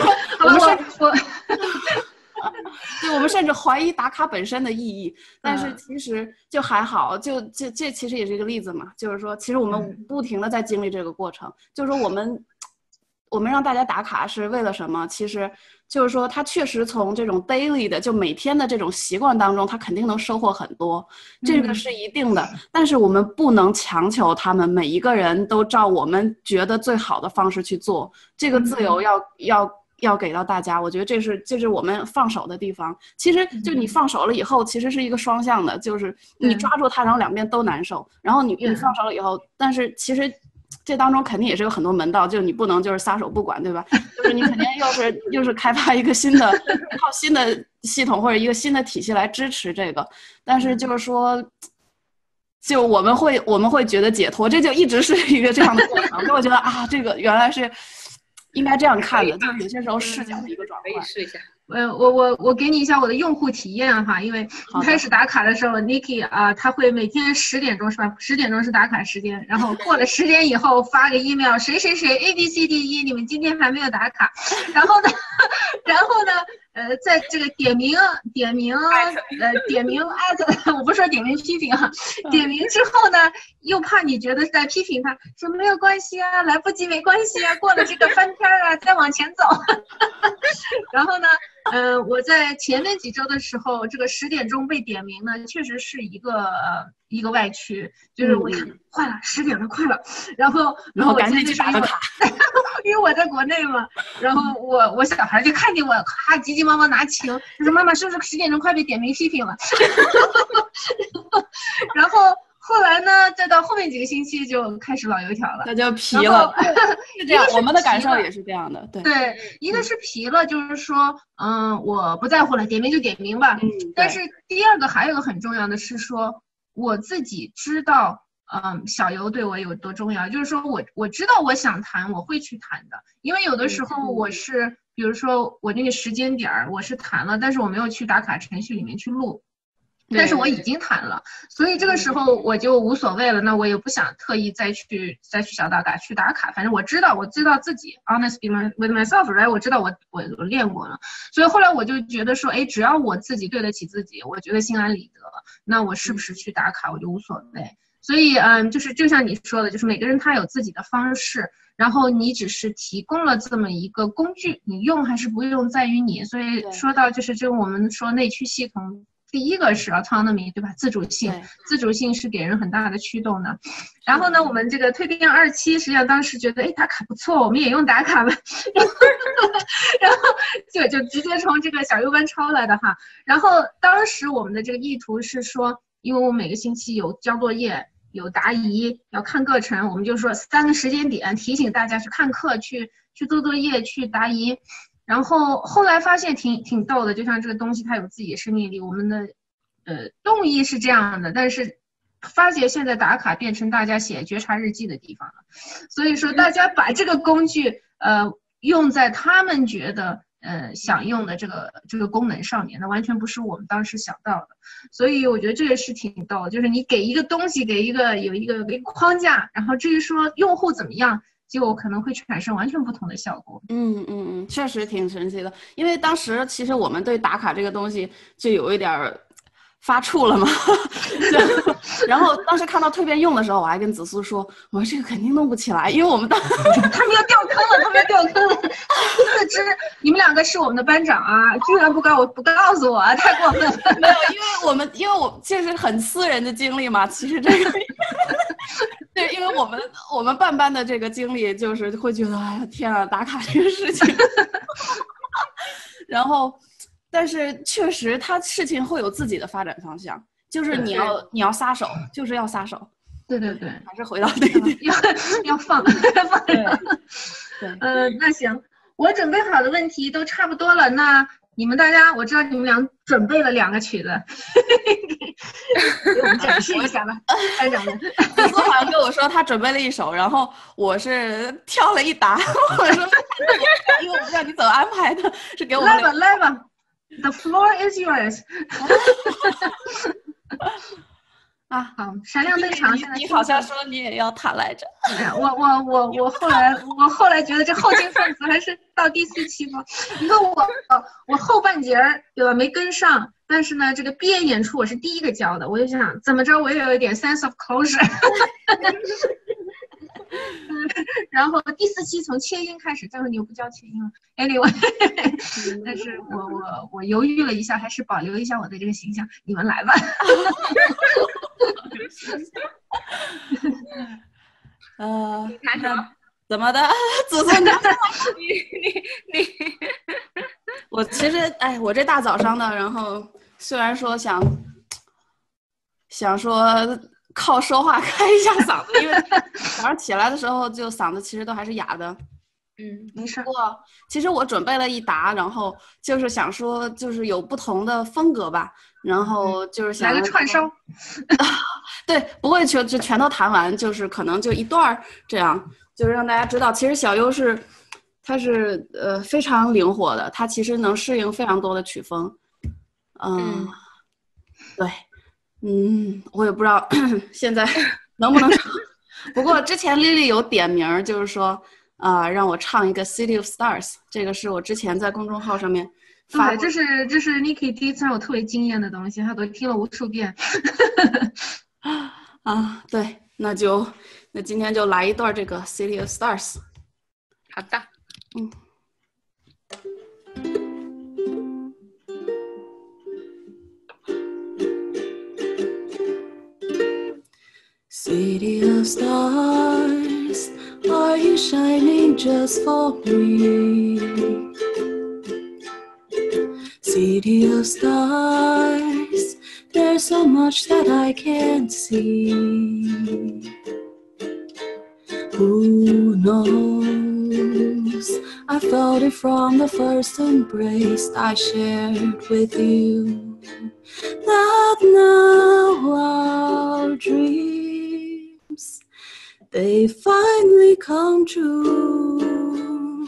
对，我们甚至怀疑打卡本身的意义，但是其实就还好，这其实也是一个例子嘛，就是说，其实我们不停的在经历这个过程，就是说我们让大家打卡是为了什么？其实就是说，他确实从这种 daily 的，就每天的这种习惯当中，他肯定能收获很多，这个是一定的。但是我们不能强求他们每一个人都照我们觉得最好的方式去做，这个自由要给到大家，我觉得这是我们放手的地方。其实就你放手了以后，其实是一个双向的，就是你抓住它，然后两边都难受。然后你放手了以后，但是其实这当中肯定也是有很多门道，就你不能就是撒手不管，对吧？就是你肯定又是开发一套新的系统或者一个新的体系来支持这个。但是就是说，就我们会觉得解脱，这就一直是一个这样的过程。所以我觉得啊，这个原来是。应该这样看的，就是有些时候视角的一个转换。 可以试一下。 我给你一下我的用户体验哈，因为一开始打卡的时候 ，Niki 他会每天10点钟是吧？10点钟是打卡时间，然后过了10点以后发个 email， 谁 ABCDE 你们今天还没有打卡，然后呢，在这个点名我不是说点名批评哈，点名之后呢，又怕你觉得是在批评他，说没有关系啊，来不及没关系啊，过了这个翻篇啊，再往前走。然后呢，我在前面几周的时候，这个10点钟被点名呢，确实是一个外区，就是我看快了，10点了，快了，然后赶紧去打个卡， 因为我在国内嘛，然后我小孩就看见我，急急忙忙拿琴，就说妈妈是不是10点钟快被点名批评了？然后后来呢，再到后面几个星期就开始老油条了， 那就疲了。是这样，我们的感受也是这样的。 对，一个是疲了，就是说，我不在乎了，点名就点名吧。但是第二个还有个很重要的是说，我自己知道，小游对我有多重要，就是说我知道我想谈，我会去谈的，因为有的时候我是，比如说我那个时间点儿我是谈了，但是我没有去打卡程序里面去录。但是我已经谈了，所以这个时候我就无所谓了。那我也不想特意再去小打卡去打卡，反正我知道自己 honest with myself， right？ 我知道我练过了，所以后来我就觉得说，只要我自己对得起自己，我觉得心安理得，那我是不是去打卡我就无所谓。所以就是就像你说的，就是每个人他有自己的方式，然后你只是提供了这么一个工具，你用还是不用在于你。所以说到就是这个我们说内驱系统。第一个是 autonomy， 对吧？自主性是给人很大的驱动的。然后呢，我们这个蜕变2期，实际上当时觉得，打卡不错，我们也用打卡吧。然后就直接从这个小优班抄来的哈。然后当时我们的这个意图是说，因为我每个星期有交作业、有答疑、要看课程，我们就说3个时间点提醒大家去看课、去做作业、去答疑。然后后来发现挺逗的，就像这个东西它有自己的生命力，我们的动意是这样的，但是发觉现在打卡变成大家写觉察日记的地方了，所以说大家把这个工具用在他们觉得想用的这个功能上面，那完全不是我们当时想到的，所以我觉得这个是挺逗，就是你给一个东西，有一个框架，然后至于说用户怎么样。就可能会产生完全不同的效果。 确实挺神奇的。因为当时其实我们对打卡这个东西就有一点发怵了嘛。然后当时看到蜕变用的时候，我还跟子苏说，我说这个肯定弄不起来，因为我们当时他们要掉坑了。自知你们2个是我们的班长啊，居然不告诉我，太过分了。 没有，因为我这是很私人的经历嘛，其实这个。对，因为我们办班的这个经历，就是会觉得，哎呀天啊，打卡这个事情。然后，但是确实，它事情会有自己的发展方向，就是你要撒手，就是要撒手。 对， 还是回到那个要放。 对， 那行。 我准备好的问题都差不多了，那你们大家，我知道你们俩准备了2个曲子，给我们展示一下吧，班长们。 子苏好像跟我说他准备了一首，然后我是挑了一打，我说因为我不知道你怎么安排的，是给我们来吧 ，The floor is yours 啊，好，闪亮登场！ 你好像说你也要弹来着。 我后来觉得这后进分子还是到第4期吧。你看我后半截对吧没跟上，但是呢这个毕业演出我是第一个教的，我就想怎么着我也有一点 sense of closure 。然后第4期从切音开始，这回你又不教切音了 ，anyway 但是我犹豫了一下，还是保留一下我的这个形象，你们来吧。 怎么的？子苏你我其实我这大早上的，然后虽然说想说靠说话开一下嗓子，因为早上起来的时候就嗓子其实都还是哑的。 没事。 不过其实我准备了一答，然后就是想说就是有不同的风格吧，然后就是想来个串烧。 对，不会就全都弹完，就是可能就一段这样，就是让大家知道，其实小优它是非常灵活的，它其实能适应非常多的曲风。对，我也不知道现在能不能唱。不过之前丽丽有点名，就是说让我唱一个 City of Stars， 这个是我之前在公众号上面发。 对，这是 Niki 第一次让我特别惊艳的东西，他都听了无数遍。 对，那今天就来一段这个 City of Stars。 好的。 City of stars, are you shining just for me? City of stars, there's so much that I can't see. Who knows? I felt it from the first embrace I shared with you. That now our dreams, they finally come true.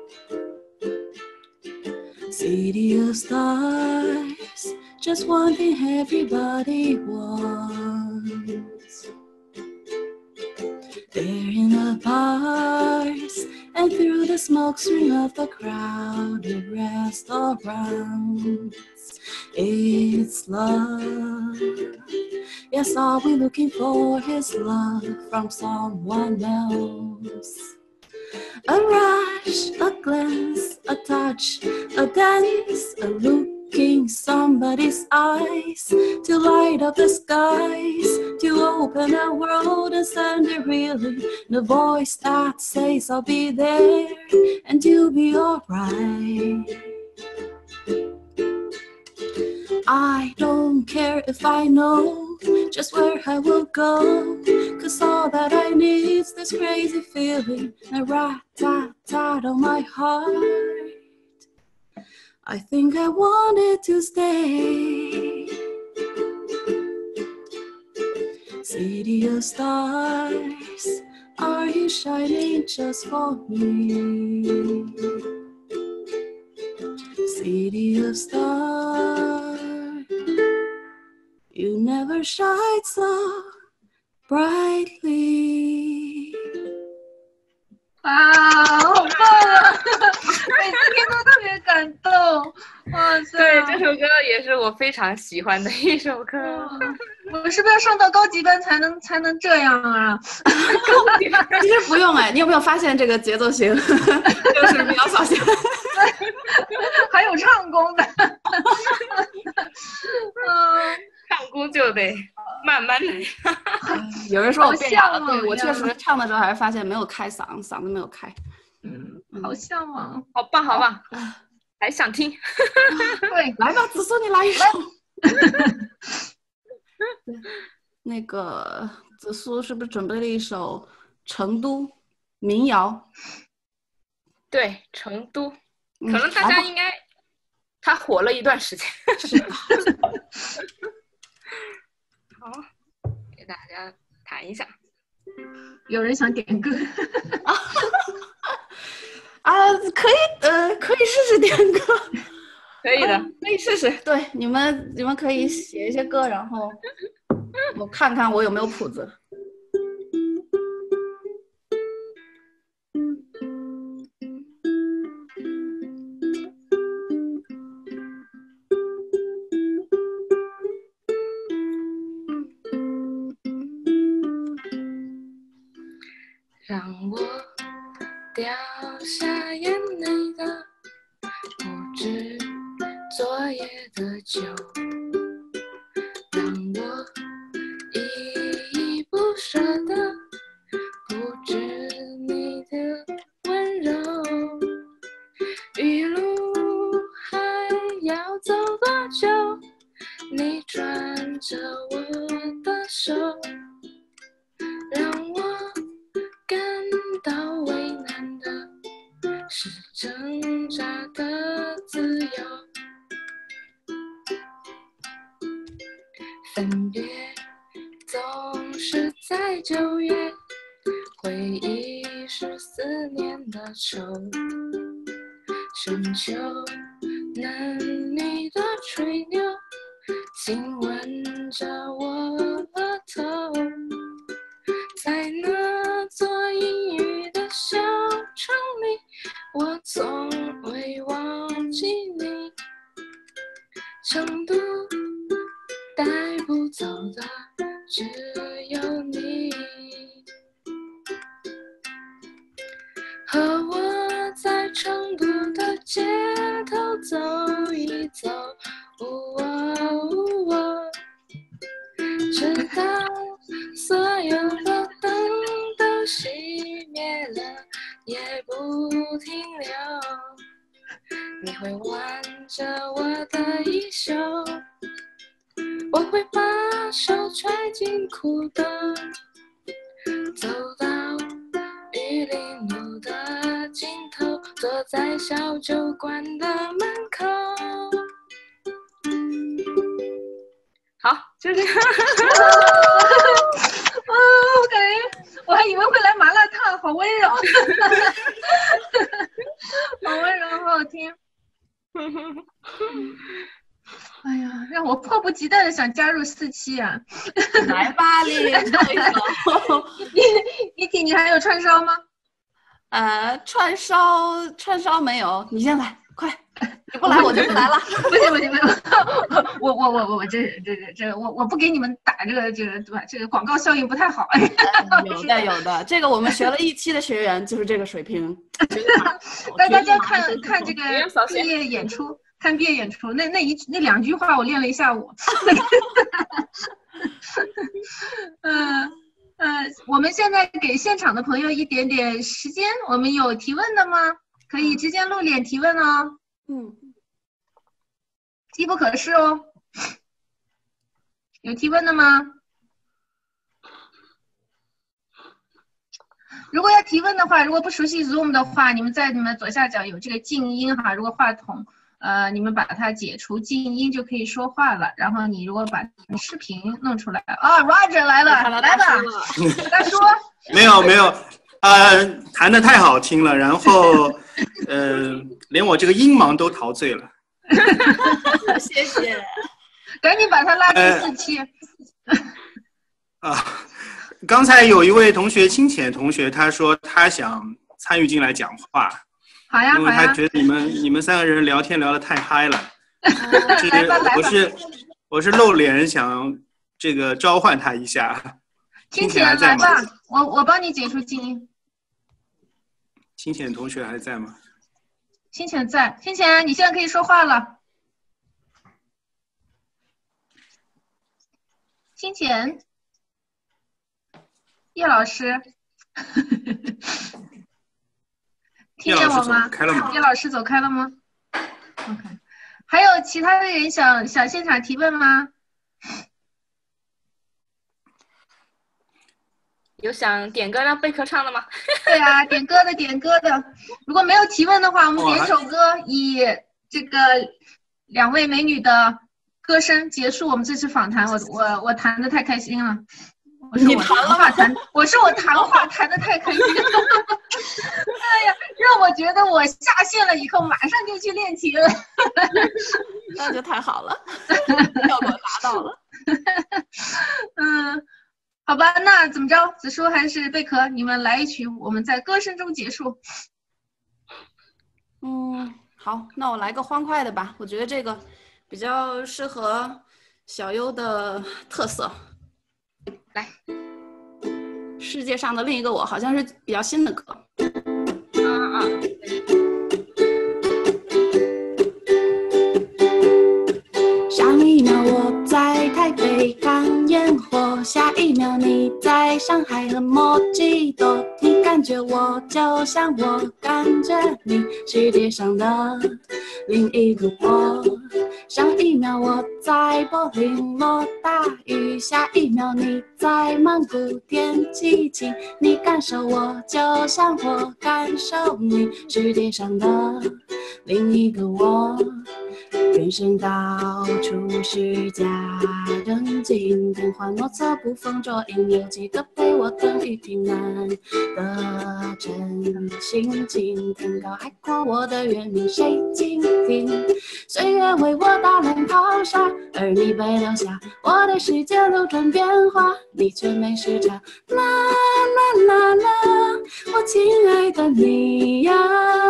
City of stars, just one thing everybody wants. There in the bars and through the smoke screen of the crowded restaurants, it's love. Yes, all we're looking for is love from someone else. A rush, a glance, a touch, a dance, a look in somebody's eyes, to light up the skies, to open a world and send it reeling. The voice that says I'll be there and you'll be alright. I don't care if I know just where I will go, 'cause all that I need is this crazy feeling, a rat-tat-tat on my heart. I think I wanted to stay. City of stars, are you shining just for me? City of stars, you never shine so brightly. 哇，好棒啊！每次听都特别感动。哇塞！ 对，这首歌也是我非常喜欢的一首歌。 我是不是要上到高级班才能这样啊？ 其实不用你有没有发现这个节奏型就是比较小型， 还有唱功的。 唱功就得慢慢来。 有人说我变哑了，对，我确实唱的时候还是发现没有开嗓子没有开。 好向往， 好棒好棒，还想听。 对， 来吧，子苏你来一首。那个子苏是不是准备了一首成都民谣？ 对，成都，可能大家应该他火了一段时间。好，给大家谈一下。 有人想点歌啊，可以试试点歌， 可以的， 可以试试。对，你们可以写一些歌，然后我看看我有没有谱子。 让我掉下眼泪的不止昨夜的酒，让我依依不舍的不止你的温柔。余路还要走多久？你抓着我的手，让我感到为难的是挣扎的自由。分别总是在9月，回忆是思念的愁。深秋男女的吹牛，亲吻着我额头，在那座阴雨的小城里，我从未忘记你。成都带不走的只有你，和我在成都的街头走一走，直到所有的灯都熄灭了也不停留。你会挽着我的衣袖，我会把手揣进裤兜，走到玉林路的尽头，坐在小酒馆的门口。好，就这样。 我感觉我还以为会来麻辣烫，好温柔，好温柔，好好听。哎呀，让我迫不及待的想加入47啊！ 来吧，你唱一首。 Niki，你还有串烧吗？ 串烧没有，你先来，快！你不来我就不来了。 不行，我这我不给你们打这个对吧？这个广告效应不太好。 有的，这个我们学了1期的学员就是这个水平。 大家看这个毕业演出，看毕业演出，那2句话我练了一下午。我们现在给现场的朋友一点点时间，我们有提问的吗？可以直接露脸提问哦。机不可失哦。有提问的吗？如果要提问的话，如果不熟悉 Zoom 的话，你们在你们左下角有这个静音哈，如果话筒你们把它解除静音就可以说话了。然后你如果把视频弄出来，Roger 来了，来吧，大叔。 没有，弹得太好听了，然后连我这个音盲都陶醉了。 谢谢， 赶紧把他拉进47。 刚才有一位同学，清浅同学，他说他想参与进来讲话。 好呀， 因为他觉得你们3个人聊天聊得太嗨了。我是露脸想这个召唤他一下。 清浅来吧，我帮你解除静音。 清浅同学还在吗？ 清浅在，清浅你现在可以说话了。清浅，叶老师。听见我吗？叶老师走开了吗 ？OK， 还有其他的人想现场提问吗？ 有想点歌让贝壳唱的吗？ 对啊，点歌的。如果没有提问的话，我们点一首歌，以这个2位美女的歌声结束我们这次访谈。我弹的太开心了。我说我谈话谈的太开心了。哎呀，让我觉得我下线了以后马上就去练琴了。 那就太好了，效果达到了。 好吧，那怎么着？子舒还是贝壳，你们来一曲，我们在歌声中结束。 好，那我来个欢快的吧，我觉得这个比较适合小优的特色。 来， 世界上的另一个我，好像是比较新的歌。上一秒我在台北看烟火，下一秒你在上海和莫吉多，你感觉我就像我感觉你，世界上的另一个我。上一秒我在柏林落大雨，下一秒你在曼谷天气晴，你感受我就像我感受你，世界上的另一个我。人生到处是假正经，变幻莫测不逢捉影，有几个陪我等雨停难的真心情，天高海阔我的原名谁倾听？岁月为我大浪淘沙，而你被留下，我的世界流转变化，你却没时差。啦啦啦啦，我亲爱的你呀，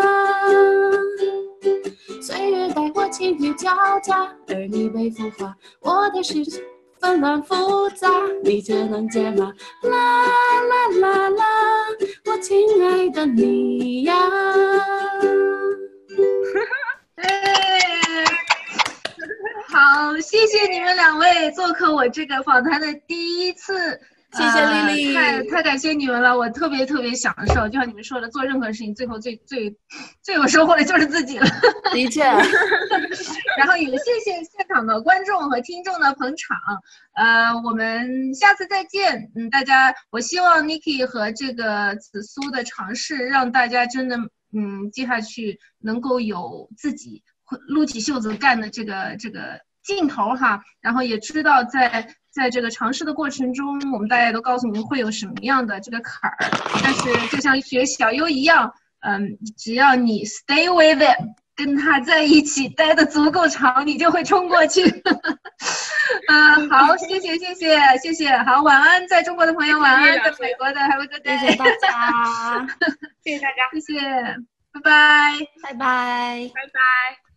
岁月带我情绪交加，而你被孵化，我的世界纷乱复杂，你却能接纳。啦啦啦啦，我亲爱的你呀。 好，谢谢你们2位做客我这个访谈的第一次。 谢谢丽丽， 太感谢你们了，我特别享受。就像你们说的，做任何事情最后最有收获的就是自己了。 的确。 然后也谢谢现场的观众和听众的捧场。我们下次再见。大家，我希望 Niki 和这个子苏的尝试，让大家真的接下去能够有自己撸起袖子干的这个劲头哈。然后也知道在这个尝试的过程中，我们大家都告诉你们会有什么样的这个坎儿，但是就像学小优一样，只要你 stay with it， 跟他在一起待得足够长，你就会冲过去。好，谢谢，好，晚安，在中国的朋友晚安，在美国的 have a good day， 谢谢大家， 谢谢大家， 谢谢，拜拜， 拜拜， 拜拜。